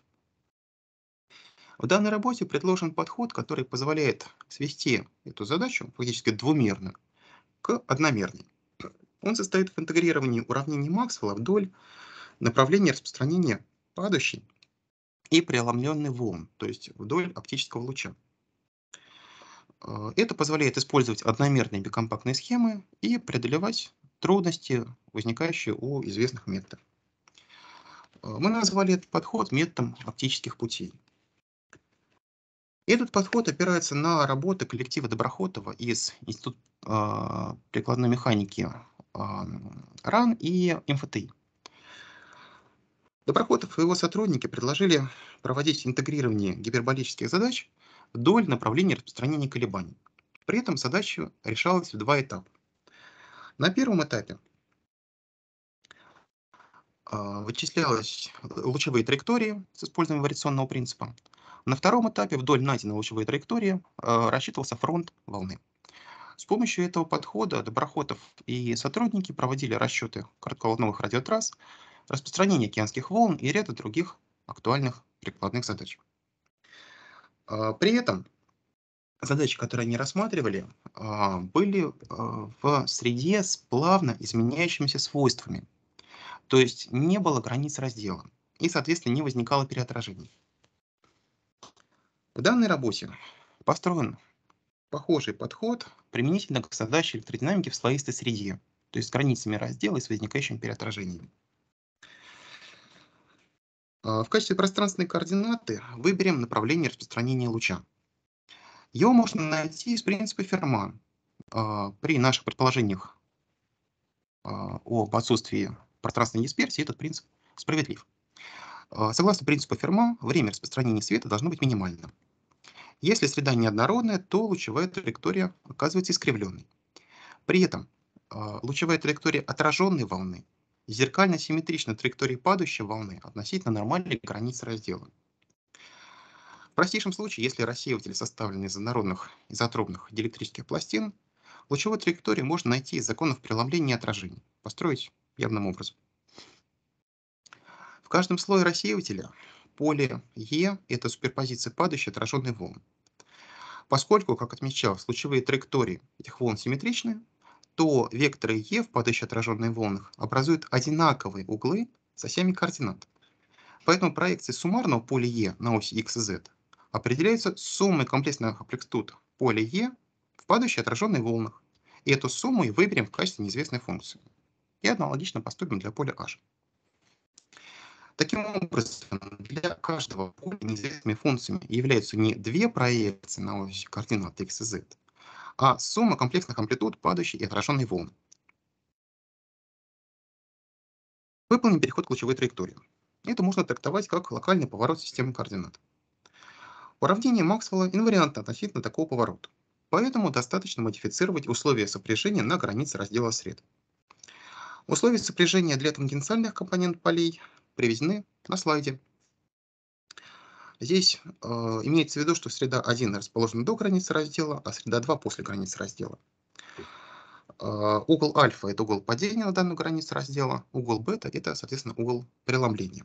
В данной работе предложен подход, который позволяет свести эту задачу, фактически двумерную, к одномерной. Он состоит в интегрировании уравнений Максвелла вдоль направления распространения падающей и преломленной волн, то есть вдоль оптического луча. Это позволяет использовать одномерные бикомпактные схемы и преодолевать трудности, возникающие у известных методов. Мы назвали этот подход методом оптических путей. Этот подход опирается на работы коллектива Доброхотова из Института э, прикладной механики э, РАН и МФТИ. Доброхотов и его сотрудники предложили проводить интегрирование гиперболических задач вдоль направления распространения колебаний. При этом задача решалась в два этапа. На первом этапе э, вычислялись лучевые траектории с использованием вариационного принципа. На втором этапе вдоль найденной лучевой траектории э, рассчитывался фронт волны. С помощью этого подхода Доброхотов и сотрудники проводили расчеты коротковолновых радиотрасс, распространение океанских волн и ряда других актуальных прикладных задач. Э, при этом задачи, которые они рассматривали, э, были э, в среде с плавно изменяющимися свойствами. То есть не было границ раздела и, соответственно, не возникало переотражений. В данной работе построен похожий подход применительно к задаче электродинамики в слоистой среде, то есть с границами раздела и с возникающим переотражением. В качестве пространственной координаты выберем направление распространения луча. Его можно найти из принципа Ферма при наших предположениях об отсутствии пространственной дисперсии. Этот принцип справедлив. Согласно принципу Ферма, время распространения света должно быть минимальным. Если среда неоднородная, то лучевая траектория оказывается искривленной. При этом лучевая траектория отраженной волны зеркально симметрична траектории падающей волны относительно нормальной границы раздела. В простейшем случае, если рассеиватель составлен из однородных изотропных диэлектрических пластин, лучевую траекторию можно найти из законов преломления и отражения, построить явным образом. В каждом слое рассеивателя поле Е – это суперпозиция падающей и отраженной волн. Поскольку, как отмечалось, лучевые траектории этих волн симметричны, то векторы Е в падающих отраженных волнах образуют одинаковые углы с осями координат. Поэтому проекции суммарного поля Е на оси X и Z определяются суммой комплексных амплитуд поля Е в падающих отраженных волнах. И эту сумму и выберем в качестве неизвестной функции. И аналогично поступим для поля H. Таким образом, для каждого поля неизвестными функциями являются не две проекции на оси координат X и Z, а сумма комплексных амплитуд падающей и отраженной волн. Выполним переход к лучевой траектории. Это можно трактовать как локальный поворот системы координат. Уравнение Максвелла инвариантно относительно такого поворота, поэтому достаточно модифицировать условия сопряжения на границе раздела сред. Условия сопряжения для тангенциальных компонентов полей приведены на слайде. Здесь э, имеется в виду, что среда один расположена до границы раздела, а среда два после границы раздела. Э, угол альфа – это угол падения на данную границу раздела, угол бета – это, соответственно, угол преломления.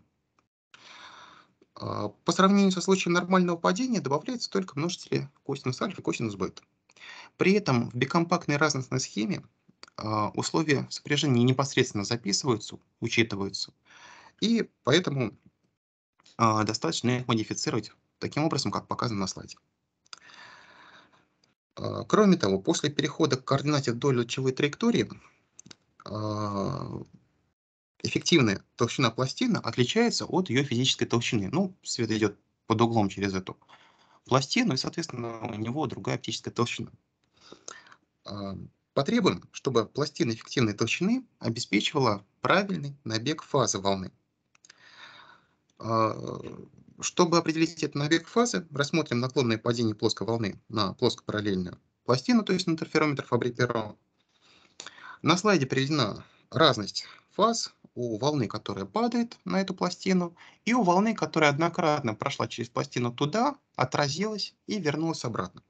Э, по сравнению со случаем нормального падения добавляются только множители косинус альфа и косинус бета. При этом в бикомпактной разностной схеме а, условия сопряжения непосредственно записываются, учитываются, и поэтому а, достаточно их модифицировать таким образом, как показано на слайде. А, Кроме того, после перехода к координате вдоль лучевой траектории а, эффективная толщина пластины отличается от ее физической толщины. Ну, свет идет под углом через эту пластину, и, соответственно, у него другая оптическая толщина. А, Потребуем, чтобы пластина эффективной толщины обеспечивала правильный набег фазы волны. А, Чтобы определить этот набег фазы, рассмотрим наклонное падение плоской волны на плоско-параллельную пластину, то есть на интерферометр Фабри-Перо. На слайде приведена разность фаз у волны, которая падает на эту пластину, и у волны, которая однократно прошла через пластину туда, отразилась и вернулась обратно.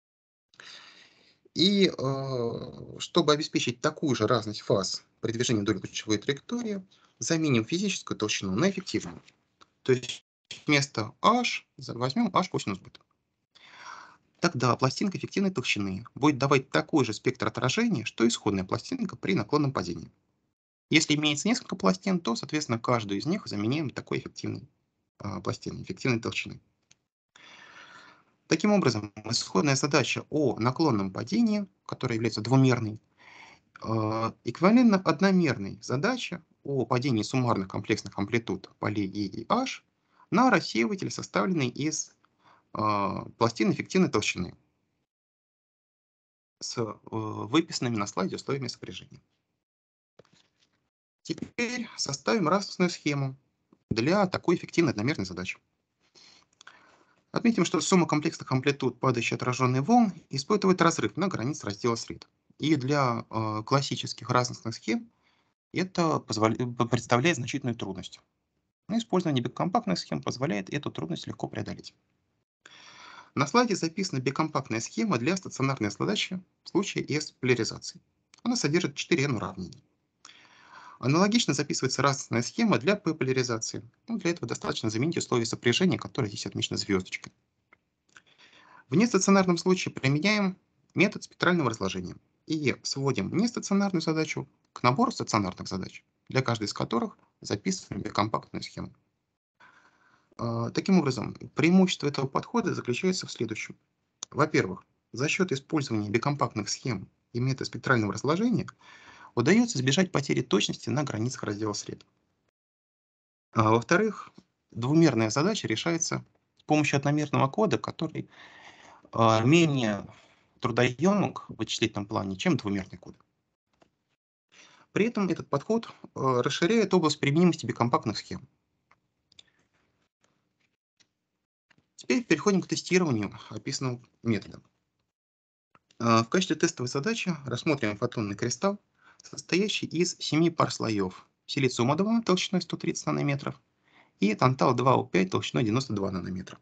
И э, чтобы обеспечить такую же разность фаз при движении вдоль лучевой траектории, заменим физическую толщину на эффективную. То есть вместо H возьмем H косинус бета. Тогда пластинка эффективной толщины будет давать такой же спектр отражения, что исходная пластинка при наклонном падении. Если имеется несколько пластин, то, соответственно, каждую из них заменяем такой эффективной а, пластиной, эффективной толщины. Таким образом, исходная задача о наклонном падении, которая является двумерной, а, эквивалентна одномерной задаче о падении суммарных комплексных амплитуд полей E и H на рассеиватель, составленный из а, пластин эффективной толщины с э, выписанными на слайде условиями сопряжения. Теперь составим разностную схему для такой эффективной одномерной задачи. Отметим, что сумма комплексных амплитуд падающих отраженных волн испытывает разрыв на границе раздела сред. И для э, классических разностных схем это позволя... представляет значительную трудность. Но использование бикомпактных схем позволяет эту трудность легко преодолеть. На слайде записана бикомпактная схема для стационарной задачи в случае S-поляризации. Она содержит четыре эн уравнений. Аналогично записывается разностная схема для P-поляризации. Ну, для этого достаточно заменить условия сопряжения, которые здесь отмечены звездочкой. В нестационарном случае применяем метод спектрального разложения и сводим нестационарную задачу к набору стационарных задач, для каждой из которых записываем бикомпактную схему. Таким образом, преимущество этого подхода заключается в следующем. Во-первых, за счет использования бикомпактных схем и метода спектрального разложения удается избежать потери точности на границах раздела сред. А во-вторых, двумерная задача решается с помощью одномерного кода, который а, менее трудоемок в вычислительном плане, чем двумерный код. При этом этот подход а, расширяет область применимости бикомпактных схем. Теперь переходим к тестированию описанного метода. А, в качестве тестовой задачи рассмотрим фотонный кристалл, состоящий из семи пар слоев. Силициума два толщиной сто тридцать нанометров и тантал два о пять толщиной девяносто два нанометра.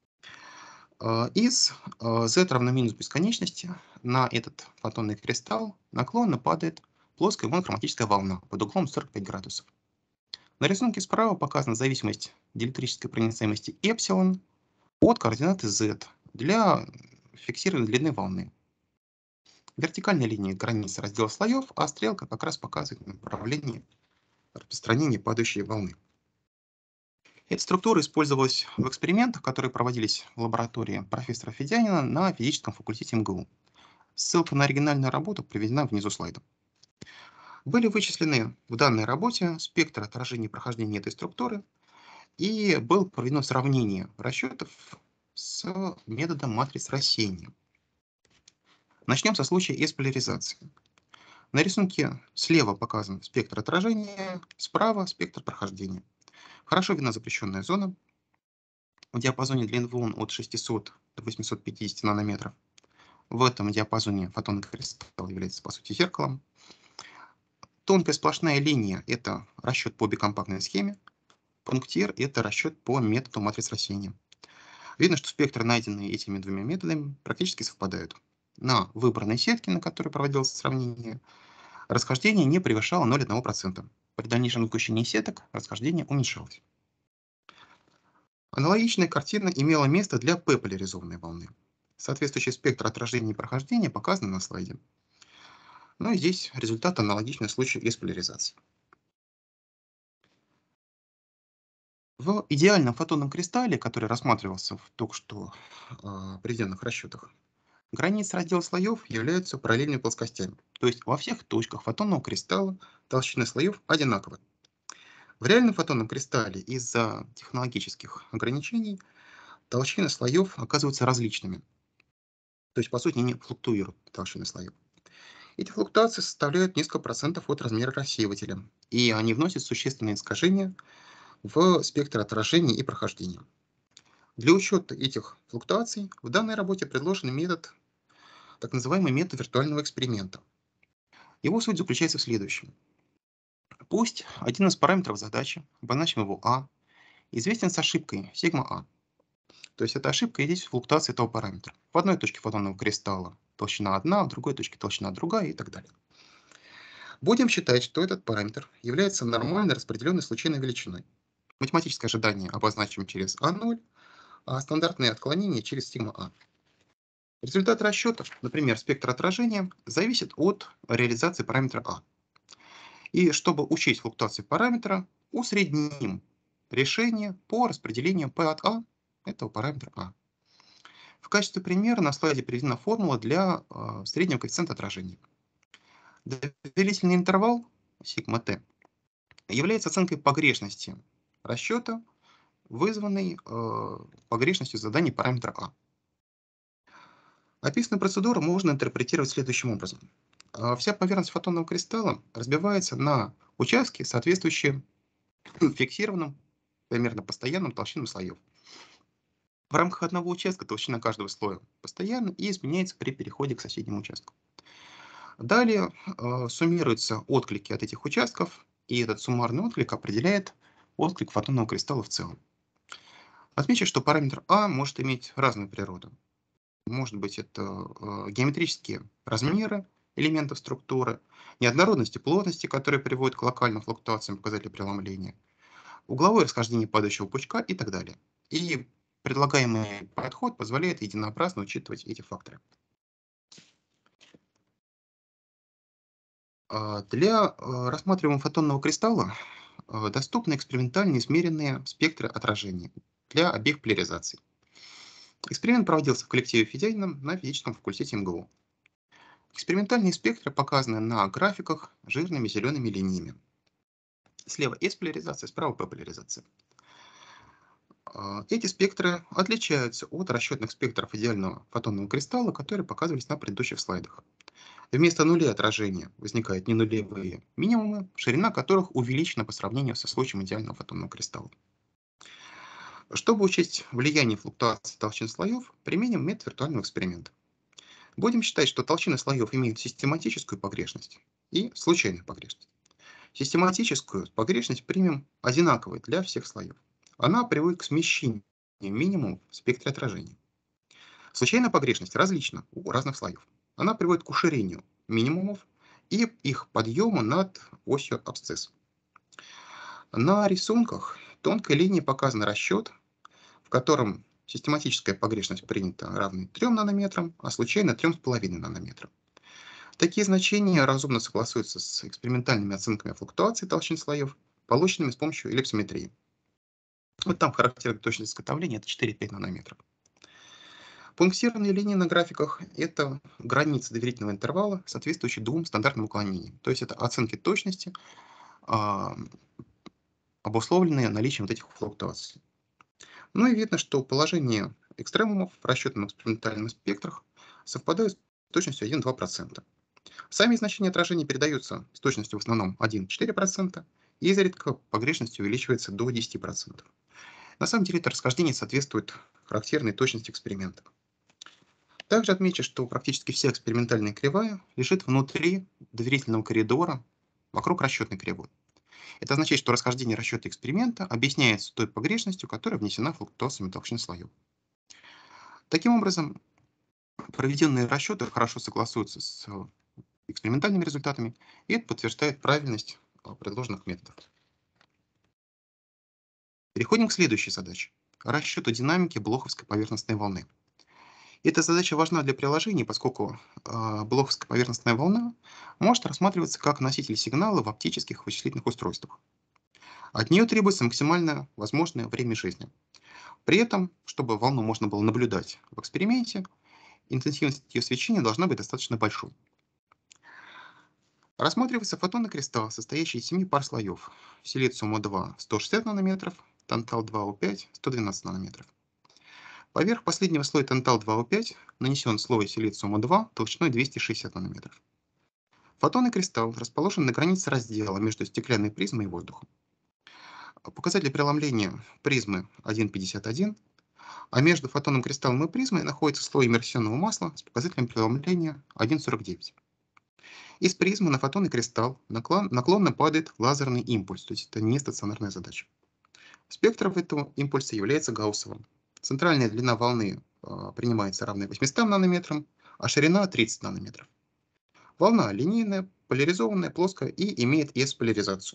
Из z равно минус бесконечности на этот фотонный кристалл наклонно падает плоская монохроматическая волна под углом сорок пять градусов. На рисунке справа показана зависимость диэлектрической проницаемости эпсилон от координаты z для фиксирования длины волны. Вертикальная линия границы раздела слоев, а стрелка как раз показывает направление распространения падающей волны. Эта структура использовалась в экспериментах, которые проводились в лаборатории профессора Федянина на физическом факультете эм гэ у. Ссылка на оригинальную работу приведена внизу слайда. Были вычислены в данной работе спектр отражения и прохождения этой структуры, и было проведено сравнение расчетов с методом матриц рассеяния. Начнем со случая S-поляризации. На рисунке слева показан спектр отражения, справа спектр прохождения. Хорошо видна запрещенная зона в диапазоне длин волн от шестисот до восьмисот пятидесяти нанометров. В этом диапазоне фотонный кристалл является, по сути, зеркалом. Тонкая сплошная линия – это расчет по бикомпактной схеме. Пунктир – это расчет по методу матриц рассеяния. Видно, что спектры, найденные этими двумя методами, практически совпадают. На выбранной сетке, на которой проводилось сравнение, расхождение не превышало ноль целых одна десятая процента. При дальнейшем сгущении сеток расхождение уменьшалось. Аналогичная картина имела место для P-поляризованной волны. Соответствующий спектр отражения и прохождения показан на слайде. Ну и здесь результат аналогичный случаю с поляризацией. В идеальном фотонном кристалле, который рассматривался в только что а, приведенных расчетах, границы раздела слоев являются параллельными плоскостями. То есть во всех точках фотонного кристалла толщины слоев одинаковы. В реальном фотонном кристалле из-за технологических ограничений толщины слоев оказываются различными. То есть, по сути, не флуктуируют толщины слоев. Эти флуктуации составляют несколько процентов от размера рассеивателя, и они вносят существенные искажения в спектр отражения и прохождения. Для учета этих флуктуаций в данной работе предложен метод, так называемый метод виртуального эксперимента. Его суть заключается в следующем. Пусть один из параметров задачи, обозначим его А, известен с ошибкой сигма А. То есть эта ошибка и есть флуктуация этого параметра. В одной точке фотонного кристалла толщина одна, в другой точке толщина другая и так далее. Будем считать, что этот параметр является нормальной распределенной случайной величиной. Математическое ожидание обозначим через А ноль, а стандартные отклонения через сигма А. Результат расчетов, например, спектр отражения, зависит от реализации параметра А. И чтобы учесть флуктуации параметра, усредним решение по распределению P от А этого параметра А. В качестве примера на слайде приведена формула для э, среднего коэффициента отражения. Доверительный интервал сигма Т является оценкой погрешности расчета, вызванной э, погрешностью задания параметра А. Описанную процедуру можно интерпретировать следующим образом. А, Вся поверхность фотонного кристалла разбивается на участки, соответствующие фиксированным, примерно постоянным толщинам слоев. В рамках одного участка толщина каждого слоя постоянна и изменяется при переходе к соседнему участку. Далее э, суммируются отклики от этих участков, и этот суммарный отклик определяет отклик фотонного кристалла в целом. Отмечу, что параметр А может иметь разную природу. Может быть, это э, геометрические размеры элементов структуры, неоднородность и плотности, которые приводят к локальным флуктуациям показателя преломления, угловое расхождение падающего пучка и так далее. И предлагаемый подход позволяет единообразно учитывать эти факторы. А, Для э, рассматриваемого фотонного кристалла э, доступны экспериментально измеренные спектры отражения для обеих поляризаций. Эксперимент проводился в коллективе Федянином на физическом факультете эм гэ у. Экспериментальные спектры показаны на графиках жирными зелеными линиями. Слева S-поляризация, справа P-поляризация. А, Эти спектры отличаются от расчетных спектров идеального фотонного кристалла, которые показывались на предыдущих слайдах. Вместо нулей отражения возникают ненулевые минимумы, ширина которых увеличена по сравнению со случаем идеального фотонного кристалла. Чтобы учесть влияние флуктуации толщин слоев, применим метод виртуального эксперимента. Будем считать, что толщины слоев имеют систематическую погрешность и случайную погрешность. Систематическую погрешность примем одинаковой для всех слоев. Она приводит к смещению минимумов в спектре отражения. Случайная погрешность различна у разных слоев. Она приводит к уширению минимумов и их подъему над осью абсцисс. На рисунках тонкой линией показан расчет, в котором систематическая погрешность принята равной трём нанометрам, а случайно трём с половиной нанометрам. Такие значения разумно согласуются с экспериментальными оценками флуктуаций толщин слоев, полученными с помощью эллипсометрии. Вот там характерная точность изготовления это четыре-пять нанометров. Пунктированные линии на графиках – это границы доверительного интервала, соответствующие двум стандартным уклонениям. То есть это оценки точности, а, обусловленные наличием вот этих флуктуаций. Ну и видно, что положение экстремумов в расчетном экспериментальном спектрах совпадают с точностью один-два процента. Сами значения отражения передаются с точностью в основном один-четыре процента, и изредка погрешность увеличивается до десяти процентов. На самом деле это расхождение соответствует характерной точности эксперимента. Также отмечу, что практически вся экспериментальная кривая лежит внутри доверительного коридора вокруг расчетной кривой. Это означает, что расхождение расчета эксперимента объясняется той погрешностью, которая внесена флуктуациями толщин слоев. Таким образом, проведенные расчеты хорошо согласуются с экспериментальными результатами, и это подтверждает правильность предложенных методов. Переходим к следующей задаче – расчету динамики блоховской поверхностной волны. Эта задача важна для приложений, поскольку а, блоковская поверхностная волна может рассматриваться как носитель сигнала в оптических вычислительных устройствах. От нее требуется максимальное возможное время жизни. При этом, чтобы волну можно было наблюдать в эксперименте, интенсивность ее свечения должна быть достаточно большой. Рассматривается фотонный кристалл, состоящий из семи пар слоев. Силициума два сто шестьдесят нанометров, тантал два О пять сто двенадцать нанометров. Поверх последнего слоя тантал два О пять нанесен слой силициума два толщиной двести шестьдесят нанометров. Фотонный кристалл расположен на границе раздела между стеклянной призмой и воздухом. Показатель преломления призмы один пятьдесят один, а между фотонным кристаллом и призмой находится слой иммерсионного масла с показателем преломления один сорок девять. Из призмы на фотонный кристалл наклон, наклонно падает лазерный импульс, то есть это не стационарная задача. Спектр этого импульса является гауссовым. Центральная длина волны э, принимается равной восьмистам нанометрам, а ширина тридцать нанометров. Волна линейная, поляризованная, плоская и имеет S-поляризацию.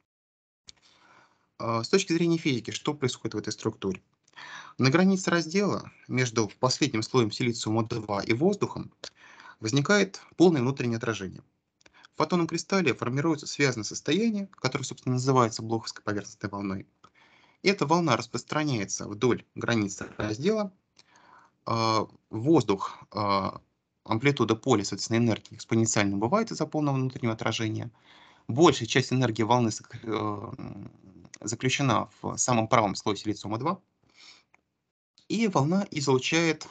Э, с точки зрения физики, что происходит в этой структуре? На границе раздела между последним слоем силициума два и воздухом возникает полное внутреннее отражение. В фотонном кристалле формируется связанное состояние, которое, собственно, называется блоковской поверхностной волной. Эта волна распространяется вдоль границы раздела. Воздух, амплитуда поля, соответственно, энергии экспоненциально убывает из-за полного внутреннего отражения. Большая часть энергии волны заключена в самом правом слое силициума два. И волна излучает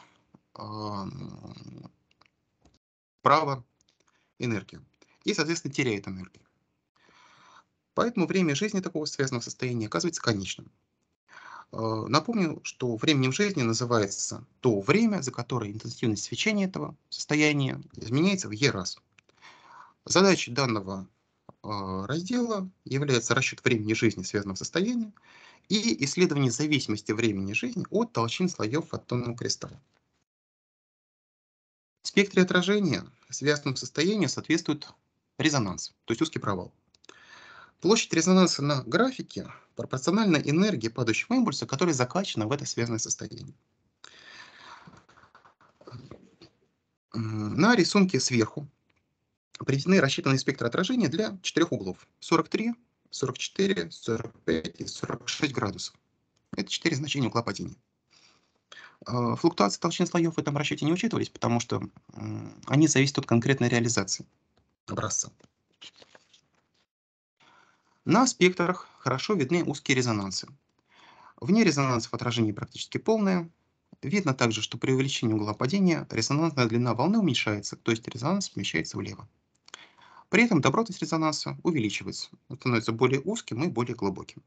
вправо энергию. И, соответственно, теряет энергию. Поэтому время жизни такого связанного состояния оказывается конечным. Напомню, что временем жизни называется то время, за которое интенсивность свечения этого состояния изменяется в e раз. Задачей данного раздела является расчет времени жизни связанного состояния и исследование зависимости времени жизни от толщин слоев фотонного кристалла. В спектре отражения связанному состоянию соответствует резонанс, то есть узкий провал. Площадь резонанса на графике пропорциональна энергии падающего импульса, которая закачана в это связанное состояние. На рисунке сверху приведены рассчитанные спектры отражения для четырех углов: сорок три, сорок четыре, сорок пять и сорок шесть градусов. Это четыре значения угла падения. Флуктуации толщин слоев в этом расчете не учитывались, потому что они зависят от конкретной реализации образца. На спектрах хорошо видны узкие резонансы. Вне резонансов отражение практически полное. Видно также, что при увеличении угла падения резонансная длина волны уменьшается, то есть резонанс смещается влево. При этом добротность резонанса увеличивается, он становится более узким и более глубоким.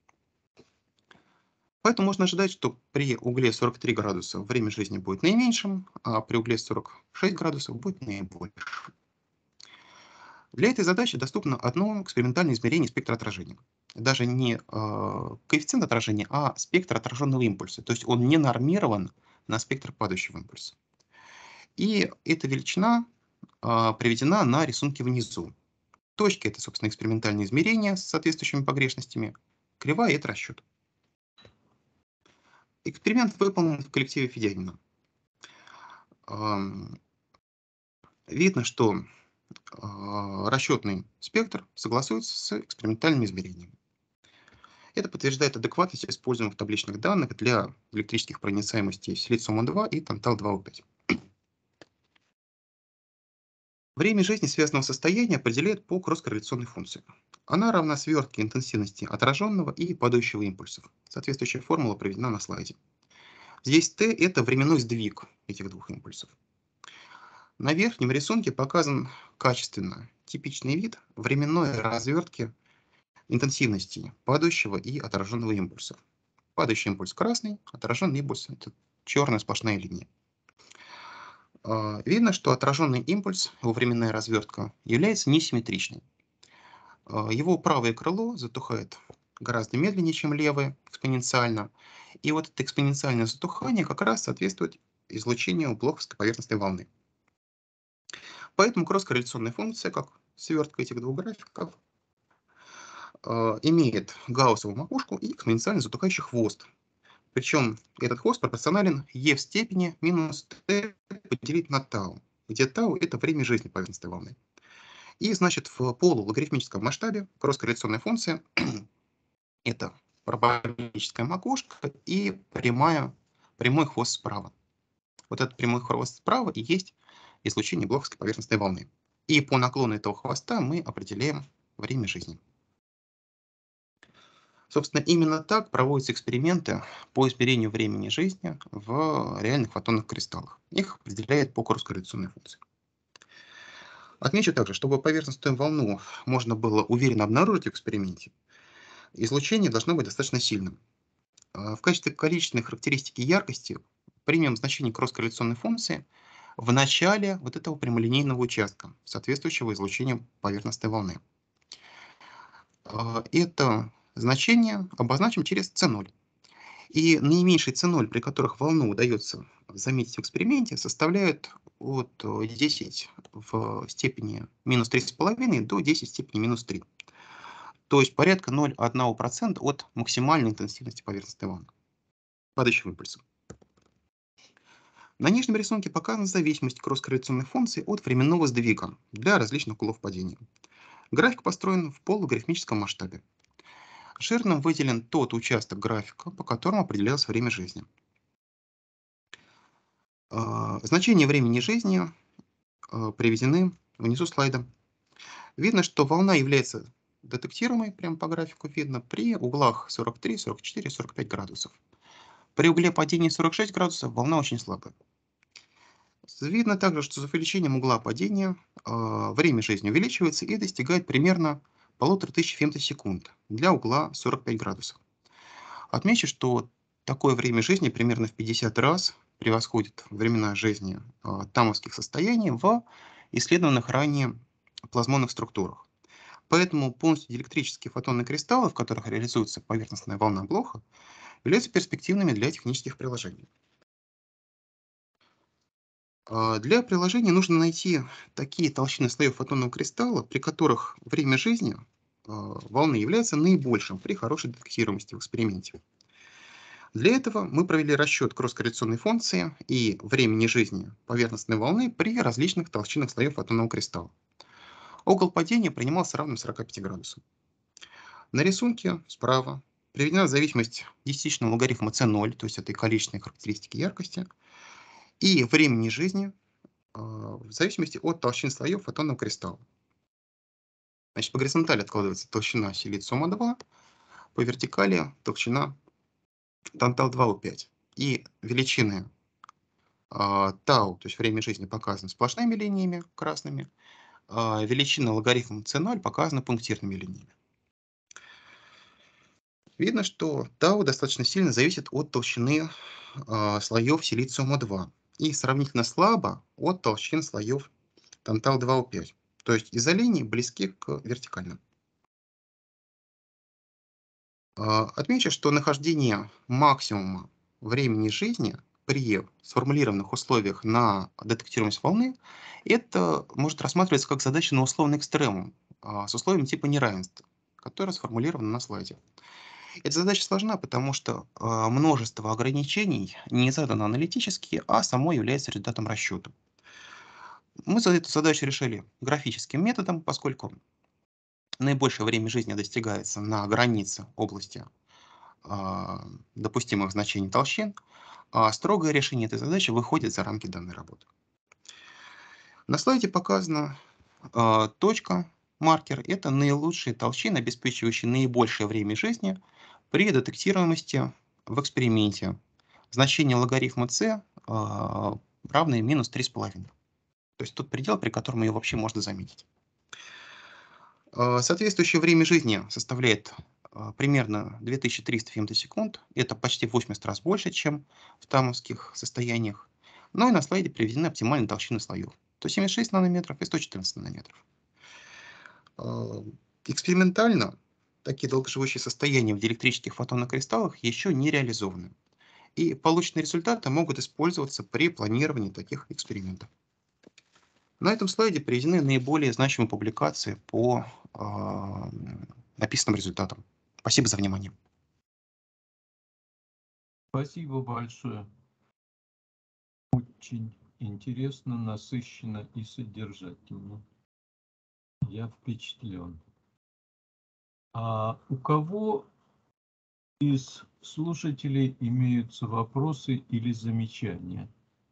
Поэтому можно ожидать, что при угле сорок три градуса время жизни будет наименьшим, а при угле сорок шесть градусов будет наибольшим. Для этой задачи доступно одно экспериментальное измерение спектра отражения. Даже не э, коэффициент отражения, а спектр отраженного импульса. То есть он не нормирован на спектр падающего импульса. И эта величина э, приведена на рисунке внизу. Точки — это, собственно, экспериментальные измерения с соответствующими погрешностями. Кривая — это расчет. Эксперимент выполнен в коллективе Федянина. Эм, видно, что расчетный спектр согласуется с экспериментальными измерениями. Это подтверждает адекватность используемых табличных данных для электрических проницаемостей силициума два и тантал два О пять. Время жизни связанного состояния определяет по кросс-корреляционной функции. Она равна свертке интенсивности отраженного и падающего импульсов. Соответствующая формула приведена на слайде. Здесь Т — это временной сдвиг этих двух импульсов. На верхнем рисунке показан качественно типичный вид временной развертки интенсивности падающего и отраженного импульсов. Падающий импульс красный, отраженный импульс — это черная сплошная линия. Видно, что отраженный импульс, его временная развертка, является несимметричной. Его правое крыло затухает гораздо медленнее, чем левое, экспоненциально. И вот это экспоненциальное затухание как раз соответствует излучению блоковской поверхностной волны. Поэтому кросс-корреляционная функция, как свертка этих двух графиков, имеет гауссову макушку и экспоненциально затухающий хвост. Причем этот хвост пропорционален e в степени минус t поделить на тау, где тау – это время жизни поверхностной волны. И, значит, в полулогарифмическом масштабе кросс-корреляционная функция – это параболическая макушка и прямая, прямой хвост справа. Вот этот прямой хвост справа и есть излучение блоковской поверхностной волны. И по наклону этого хвоста мы определяем время жизни. Собственно, именно так проводятся эксперименты по измерению времени жизни в реальных фотонных кристаллах. Их определяет по кросс-корреляционной функции. Отмечу также, чтобы поверхностную волну можно было уверенно обнаружить в эксперименте, излучение должно быть достаточно сильным. В качестве количественной характеристики яркости примем значение кросс-корреляционной функции в начале вот этого прямолинейного участка, соответствующего излучению поверхностной волны. Это значение обозначим через си ноль. И наименьшие си ноль, при которых волну удается заметить в эксперименте, составляют от десяти в степени минус три с половиной до десяти в степени минус три. То есть порядка ноль целых одна десятая процента от максимальной интенсивности поверхностной волны, падающего импульса. На нижнем рисунке показана зависимость кросс-корреляционной функции от временного сдвига для различных углов падения. График построен в полулогарифмическом масштабе. Жирным выделен тот участок графика, по которому определялось время жизни. Значения времени жизни приведены внизу слайда. Видно, что волна является детектируемой, прямо по графику видно, при углах сорок три, сорок четыре, сорок пять градусов. При угле падения сорок шесть градусов волна очень слабая. Видно также, что с увеличением угла падения время жизни увеличивается и достигает примерно полутора тысяч фемтосекунд для угла сорок пять градусов. Отмечу, что такое время жизни примерно в пятьдесят раз превосходит времена жизни тамовских состояний в исследованных ранее плазмонных структурах. Поэтому полностью диэлектрические фотонные кристаллы, в которых реализуется поверхностная волна Блоха, являются перспективными для технических приложений. Для приложения нужно найти такие толщины слоев фотонного кристалла, при которых время жизни волны является наибольшим при хорошей детектируемости в эксперименте. Для этого мы провели расчет кросс-корреляционной функции и времени жизни поверхностной волны при различных толщинах слоев фотонного кристалла. Угол падения принимался равным сорока пяти градусам. На рисунке справа приведена зависимость десятичного логарифма си ноль, то есть этой количественной характеристики яркости, и времени жизни в зависимости от толщины слоев фотонного кристалла. Значит, по горизонтали откладывается толщина силициума два, по вертикали толщина тантал два о пять. И величины э, тау, то есть время жизни, показаны сплошными линиями красными, э, величина логарифма си ноль показана пунктирными линиями. Видно, что тау достаточно сильно зависит от толщины э, слоев силициума два и сравнительно слабо от толщин слоев тантал два о пять. То есть изолинии близки к вертикальным. Отмечу, что нахождение максимума времени жизни при сформулированных условиях на детектируемость волны, это может рассматриваться как задача на условный экстремум с условием типа неравенства, которое сформулировано на слайде. Эта задача сложна, потому что множество ограничений не задано аналитически, а само является результатом расчета. Мы эту задачу решили графическим методом, поскольку наибольшее время жизни достигается на границе области э, допустимых значений толщин, а строгое решение этой задачи выходит за рамки данной работы. На слайде показана э, точка, маркер. Это наилучшие толщины, обеспечивающие наибольшее время жизни при детектируемости в эксперименте. Значение логарифма c э, равное минус три с половиной. То есть тот предел, при котором ее вообще можно заметить. Соответствующее время жизни составляет примерно две тысячи триста фемтосекунд. Это почти в восемьдесят раз больше, чем в тамовских состояниях. Ну и на слайде приведены оптимальные толщины слоев. сто семьдесят шесть нанометров и сто четырнадцать нанометров. Экспериментально такие долгоживущие состояния в диэлектрических фотонных кристаллах еще не реализованы. И полученные результаты могут использоваться при планировании таких экспериментов. На этом слайде приведены наиболее значимые публикации по э, написанным результатам. Спасибо за внимание. Спасибо большое. Очень интересно, насыщенно и содержательно. Я впечатлен. А у кого из слушателей имеются вопросы или замечания?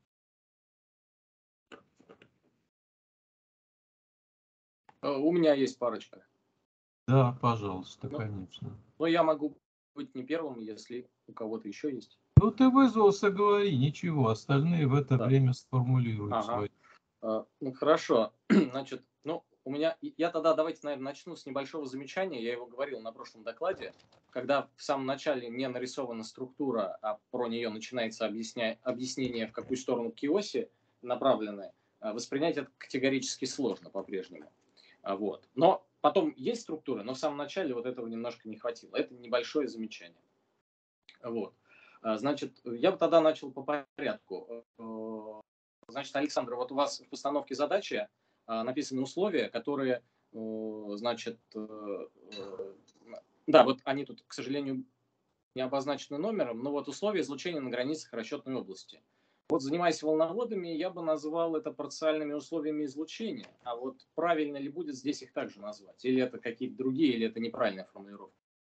Э, У меня есть парочка. Да, пожалуйста, Ну, конечно. но я могу быть не первым, если у кого-то еще есть. Ну, ты вызвался, говори, ничего, остальные в это Да. время сформулируют Ага. свои. Э, Ну, хорошо. Значит, ну, у меня... Я тогда давайте, наверное, начну с небольшого замечания. Я его говорил на прошлом докладе. Когда в самом начале не нарисована структура, а про нее начинается объясня... объяснение, в какую сторону к оси направлены, э, воспринять это категорически сложно по-прежнему. А, Вот. Но потом есть структура, но в самом начале вот этого немножко не хватило. Это небольшое замечание. Вот. А, Значит, я бы тогда начал по порядку. Э, Значит, Александр, вот у вас в постановке задачи а, написаны условия, которые, э, значит, э, э, да, вот они тут, к сожалению, не обозначены номером, но вот условия излучения на границах расчетной области. Вот, занимаясь волноводами, я бы назвал это парциальными условиями излучения. А вот правильно ли будет здесь их также назвать? Или это какие-то другие, или это неправильная формулировка?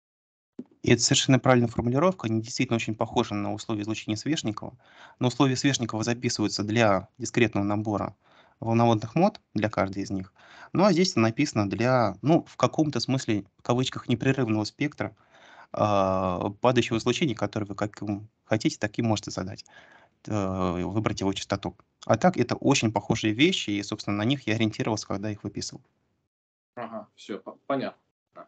И это совершенно правильная формулировка. Они действительно очень похожи на условия излучения Свешникова. Но условия Свешникова записываются для дискретного набора волноводных мод, для каждой из них. Ну а здесь написано для, ну, в каком-то смысле, в кавычках, непрерывного спектра а, падающего излучения, которое вы как хотите, так и можете задать, э, выбрать его частоту. А так это очень похожие вещи, и, собственно, на них я ориентировался, когда их выписывал. Ага, все, понятно.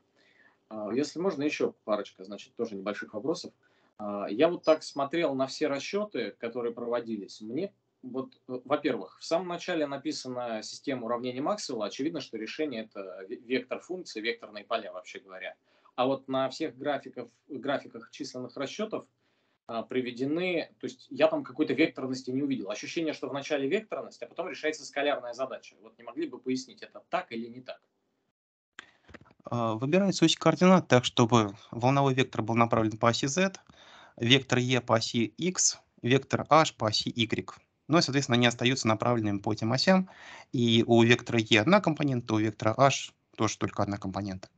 А, Если можно, еще парочка, значит, тоже небольших вопросов. А, Я вот так смотрел на все расчеты, которые проводились. Мне, вот, э, во-первых, в самом начале написана система уравнений Максвелла. Очевидно, что решение это ве- вектор функции, векторные поля, вообще говоря. А вот на всех графиках, графиках численных расчетов а, приведены, то есть я там какой-то векторности не увидел. Ощущение, что вначале векторность, а потом решается скалярная задача. Вот не могли бы пояснить, это так или не так? А, Выбирается ось координат так, чтобы волновой вектор был направлен по оси z, вектор e по оси x, вектор h по оси y. Ну и, соответственно, они остаются направленными по этим осям. И у вектора e одна компонента, у вектора h тоже только одна компонента.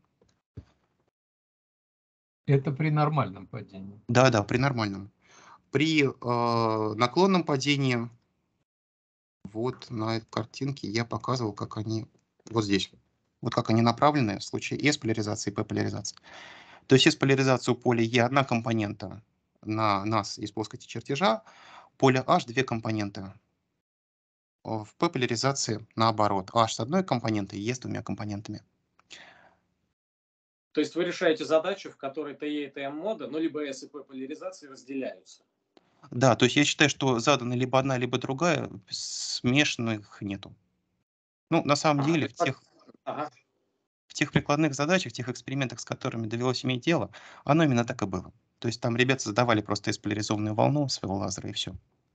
Это при нормальном падении. Да, да, при нормальном. При э, наклонном падении, вот на этой картинке я показывал, как они, вот здесь, вот как они направлены в случае S-поляризации и P-поляризации. То есть S-поляризация у поля E одна компонента на нас из плоскости чертежа, поле H две компоненты. В P-поляризации наоборот, H с одной компонентой, E с двумя компонентами. То есть вы решаете задачу, в которой тэ е и тэ эм мода, ну, либо эс и пэ поляризации разделяются. Да, то есть я считаю, что задана либо одна, либо другая, смешанных нету. Ну, на самом Ага, то деле, в есть фак- тех, ага. в тех прикладных задачах, в тех экспериментах, с которыми довелось иметь дело, оно именно так и было. То есть там ребята задавали просто S-поляризованную волну своего лазера и все.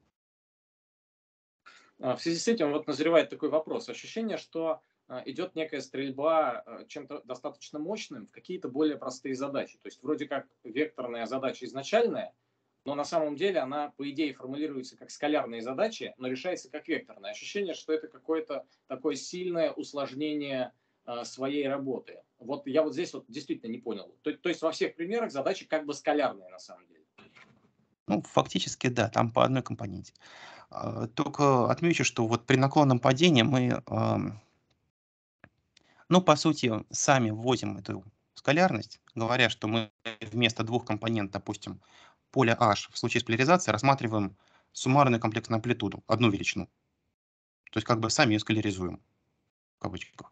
А, В связи с этим вот назревает такой вопрос. Ощущение, что а, идет некая стрельба а, чем-то достаточно мощным в какие-то более простые задачи. То есть вроде как векторная задача изначальная, но на самом деле она, по идее, формулируется как скалярные задачи, но решается как векторная. Ощущение, что это какое-то такое сильное усложнение а, своей работы. Вот я вот здесь вот действительно не понял. То, то есть во всех примерах задачи как бы скалярные на самом деле. Ну, фактически, да, там по одной компоненте. А, Только отмечу, что вот при наклонном падении мы, ам, ну, по сути, сами вводим эту скалярность, говоря, что мы вместо двух компонент, допустим, поля H в случае с поляризацией рассматриваем суммарную комплексную амплитуду, одну величину. То есть как бы сами ее скаляризуем, в кавычках.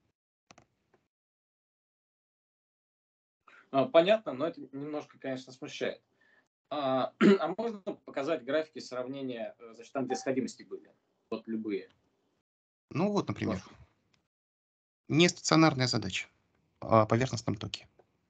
А, Понятно, но это немножко, конечно, смущает. А, а можно показать графики сравнения, э, значит, там, где сходимости были? Вот любые. Ну вот, например, Ваши. нестационарная задача о поверхностном токе.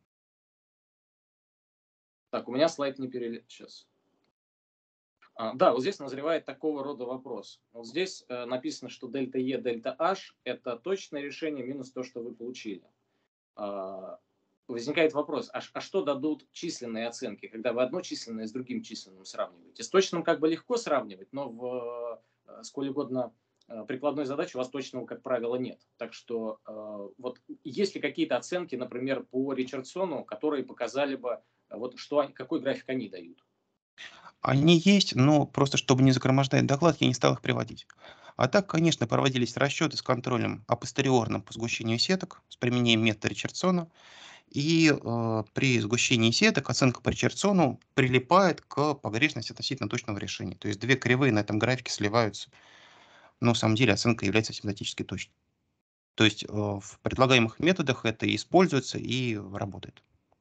Так, у меня слайд не перелез сейчас. А, да, вот здесь назревает такого рода вопрос. Вот здесь э, написано, что дельта Е, дельта H – это точное решение минус то, что вы получили. А, возникает вопрос, а, ш- а что дадут численные оценки, когда вы одно численное с другим численным сравниваете? С точным как бы легко сравнивать, но в э, сколь угодно э, прикладной задаче у вас точного, как правило, нет. Так что э, вот есть ли какие-то оценки, например, по Ричардсону, которые показали бы, э, вот что, они- какой график они дают? Они есть, но просто чтобы не загромождать доклад, я не стал их приводить. А так, конечно, проводились расчеты с контролем апостериорным по сгущению сеток с применением метода Ричардсона. И э, при сгущении сеток оценка по Ричардсону прилипает к погрешности относительно точного решения. То есть две кривые на этом графике сливаются. Но на самом деле оценка является асимптотически точной. То есть э, в предлагаемых методах это используется и работает.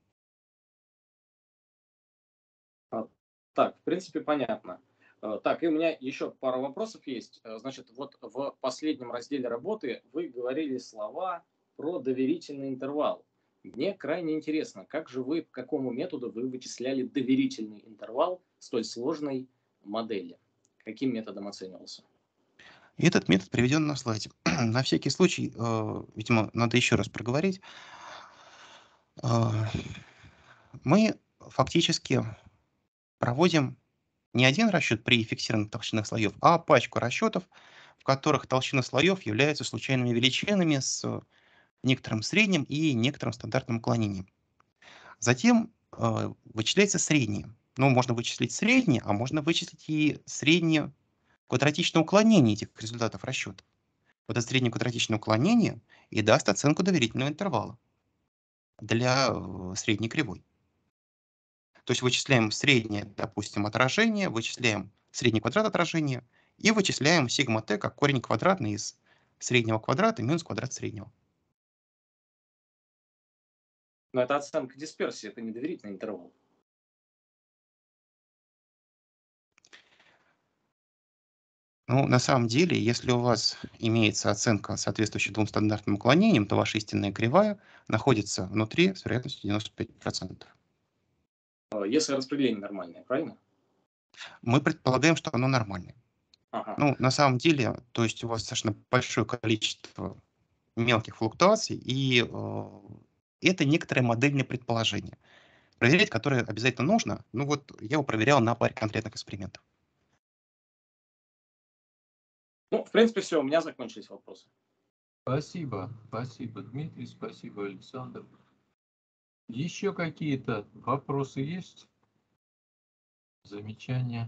А, Так, в принципе, понятно. Э, Так, и у меня еще пара вопросов есть. Э, Значит, вот в последнем разделе работы вы говорили слова про доверительный интервал. Мне крайне интересно, как же вы, по какому методу вы вычисляли доверительный интервал столь сложной модели? Каким методом оценивался? И этот метод приведен на слайде. На всякий случай, э, видимо, надо еще раз проговорить. Э, Мы фактически проводим не один расчет при фиксированных толщинах слоев, а пачку расчетов, в которых толщины слоев являются случайными величинами с некоторым средним и некоторым стандартным уклонением. Затем э, вычисляется среднее. Ну, можно вычислить среднее, а можно вычислить и среднее квадратичное уклонение этих результатов расчета. Вот это среднее квадратичное уклонение и даст оценку доверительного интервала для э, средней кривой. То есть вычисляем среднее, допустим, отражение, вычисляем средний квадрат отражения и вычисляем сигма t как корень квадратный из среднего квадрата минус квадрат среднего. Но это оценка дисперсии, это не доверительный интервал. Ну, на самом деле, если у вас имеется оценка, соответствующая двум стандартным уклонениям, то ваша истинная кривая находится внутри с вероятностью девяносто пять процентов. Э, Если распределение нормальное, правильно? Мы предполагаем, что оно нормальное. Ага. Ну, на самом деле, то есть у вас достаточно большое количество мелких флуктуаций, и э, это некоторое модельное предположение, проверять которое обязательно нужно. Ну вот я его проверял на паре конкретных экспериментов. Ну, в принципе, все, у меня закончились вопросы. Спасибо, спасибо, Дмитрий, спасибо, Александр. Еще какие-то вопросы есть? Замечания?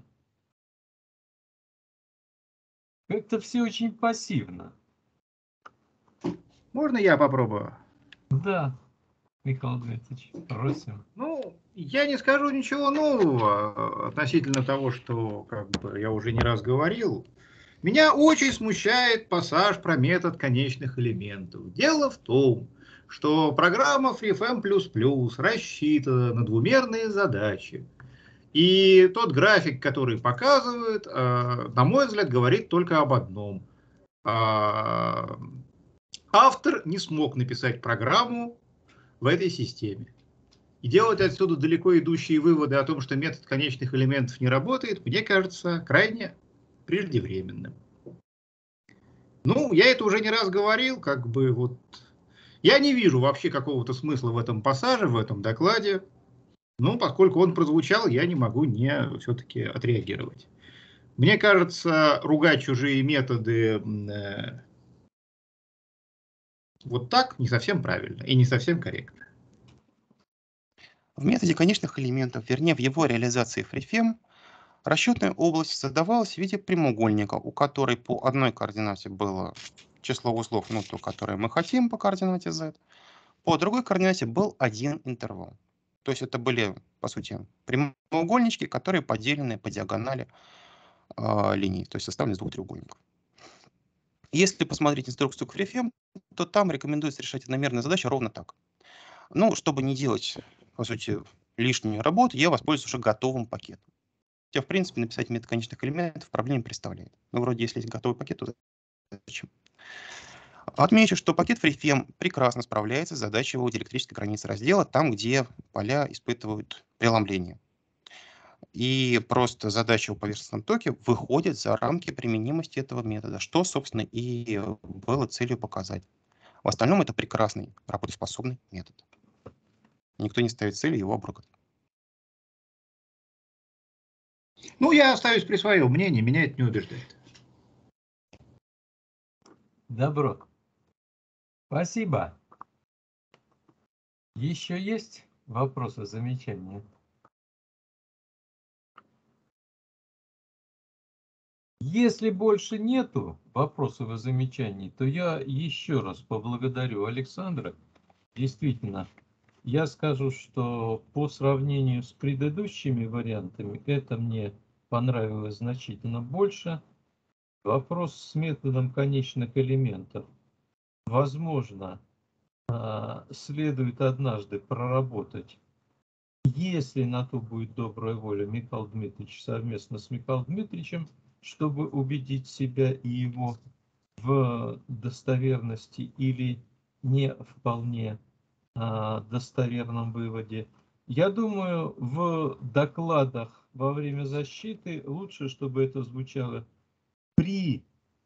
Как-то все очень пассивно. Можно я попробую? Да, Михаил Дмитриевич, просим. Ну, я не скажу ничего нового относительно того, что как бы я уже не раз говорил. Меня очень смущает пассаж про метод конечных элементов. Дело в том, что программа FreeFM++ рассчитана на двумерные задачи. И тот график, который показывает, э, на мой взгляд, говорит только об одном. А, Автор не смог написать программу в этой системе. И делать отсюда далеко идущие выводы о том, что метод конечных элементов не работает, мне кажется крайне преждевременным. Ну, я это уже не раз говорил, как бы вот... Я не вижу вообще какого-то смысла в этом пассаже, в этом докладе. Но поскольку он прозвучал, я не могу не все-таки отреагировать. Мне кажется, ругать чужие методы э, вот так не совсем правильно и не совсем корректно. В методе конечных элементов, вернее в его реализации FreeFEM, расчетная область задавалась в виде прямоугольника, у которой по одной координате было число узлов, ну, то, которое мы хотим по координате z, по другой координате был один интервал. То есть это были, по сути, прямоугольнички, которые поделены по диагонали э, линий, то есть составлены из двух треугольников. Если посмотреть инструкцию к FreeFEM, то там рекомендуется решать одномерные задачи ровно так. Ну, чтобы не делать, по сути, лишнюю работу, я воспользуюсь уже готовым пакетом. Хотя, в принципе, написать метод конечных элементов проблем не представляет. Ну, вроде, если есть готовый пакет, то зачем? Отмечу, что пакет FreeFEM прекрасно справляется с задачей его диэлектрической границы раздела, там, где поля испытывают преломление. И просто задача о поверхностном токе выходит за рамки применимости этого метода, что, собственно, и было целью показать. В остальном это прекрасный работоспособный метод. Никто не ставит цели его обрукать. Ну, я остаюсь при своем мнении, меня это не убеждает. Добро. Спасибо. Еще есть вопросы, замечания? Если больше нету вопросов и замечаний, то я еще раз поблагодарю Александра. Действительно, я скажу, что по сравнению с предыдущими вариантами, это мне понравилось значительно больше. Вопрос с методом конечных элементов. Возможно, следует однажды проработать, если на то будет добрая воля Михаила Дмитриевича совместно с Михаилом Дмитриевичем, чтобы убедить себя и его в достоверности или не вполне а, достоверном выводе. Я думаю, в докладах во время защиты лучше, чтобы это звучало: при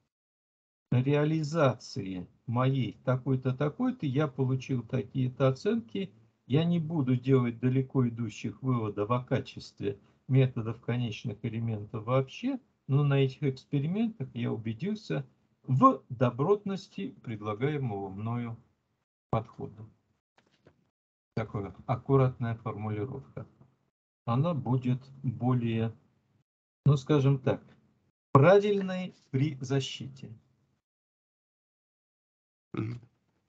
реализации моей такой-то, такой-то я получил такие-то оценки. Я не буду делать далеко идущих выводов о качестве методов конечных элементов вообще, но на этих экспериментах я убедился в добротности предлагаемого мною подхода. Такая аккуратная формулировка. Она будет более, ну скажем так, правильной при защите. Мгм.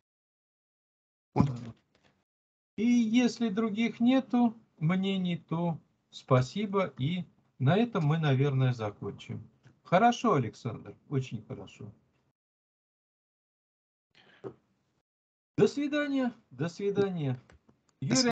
И если других нету мнений, то спасибо. И на этом мы, наверное, закончим. Хорошо, Александр, очень хорошо. До свидания, до свидания. До Юрий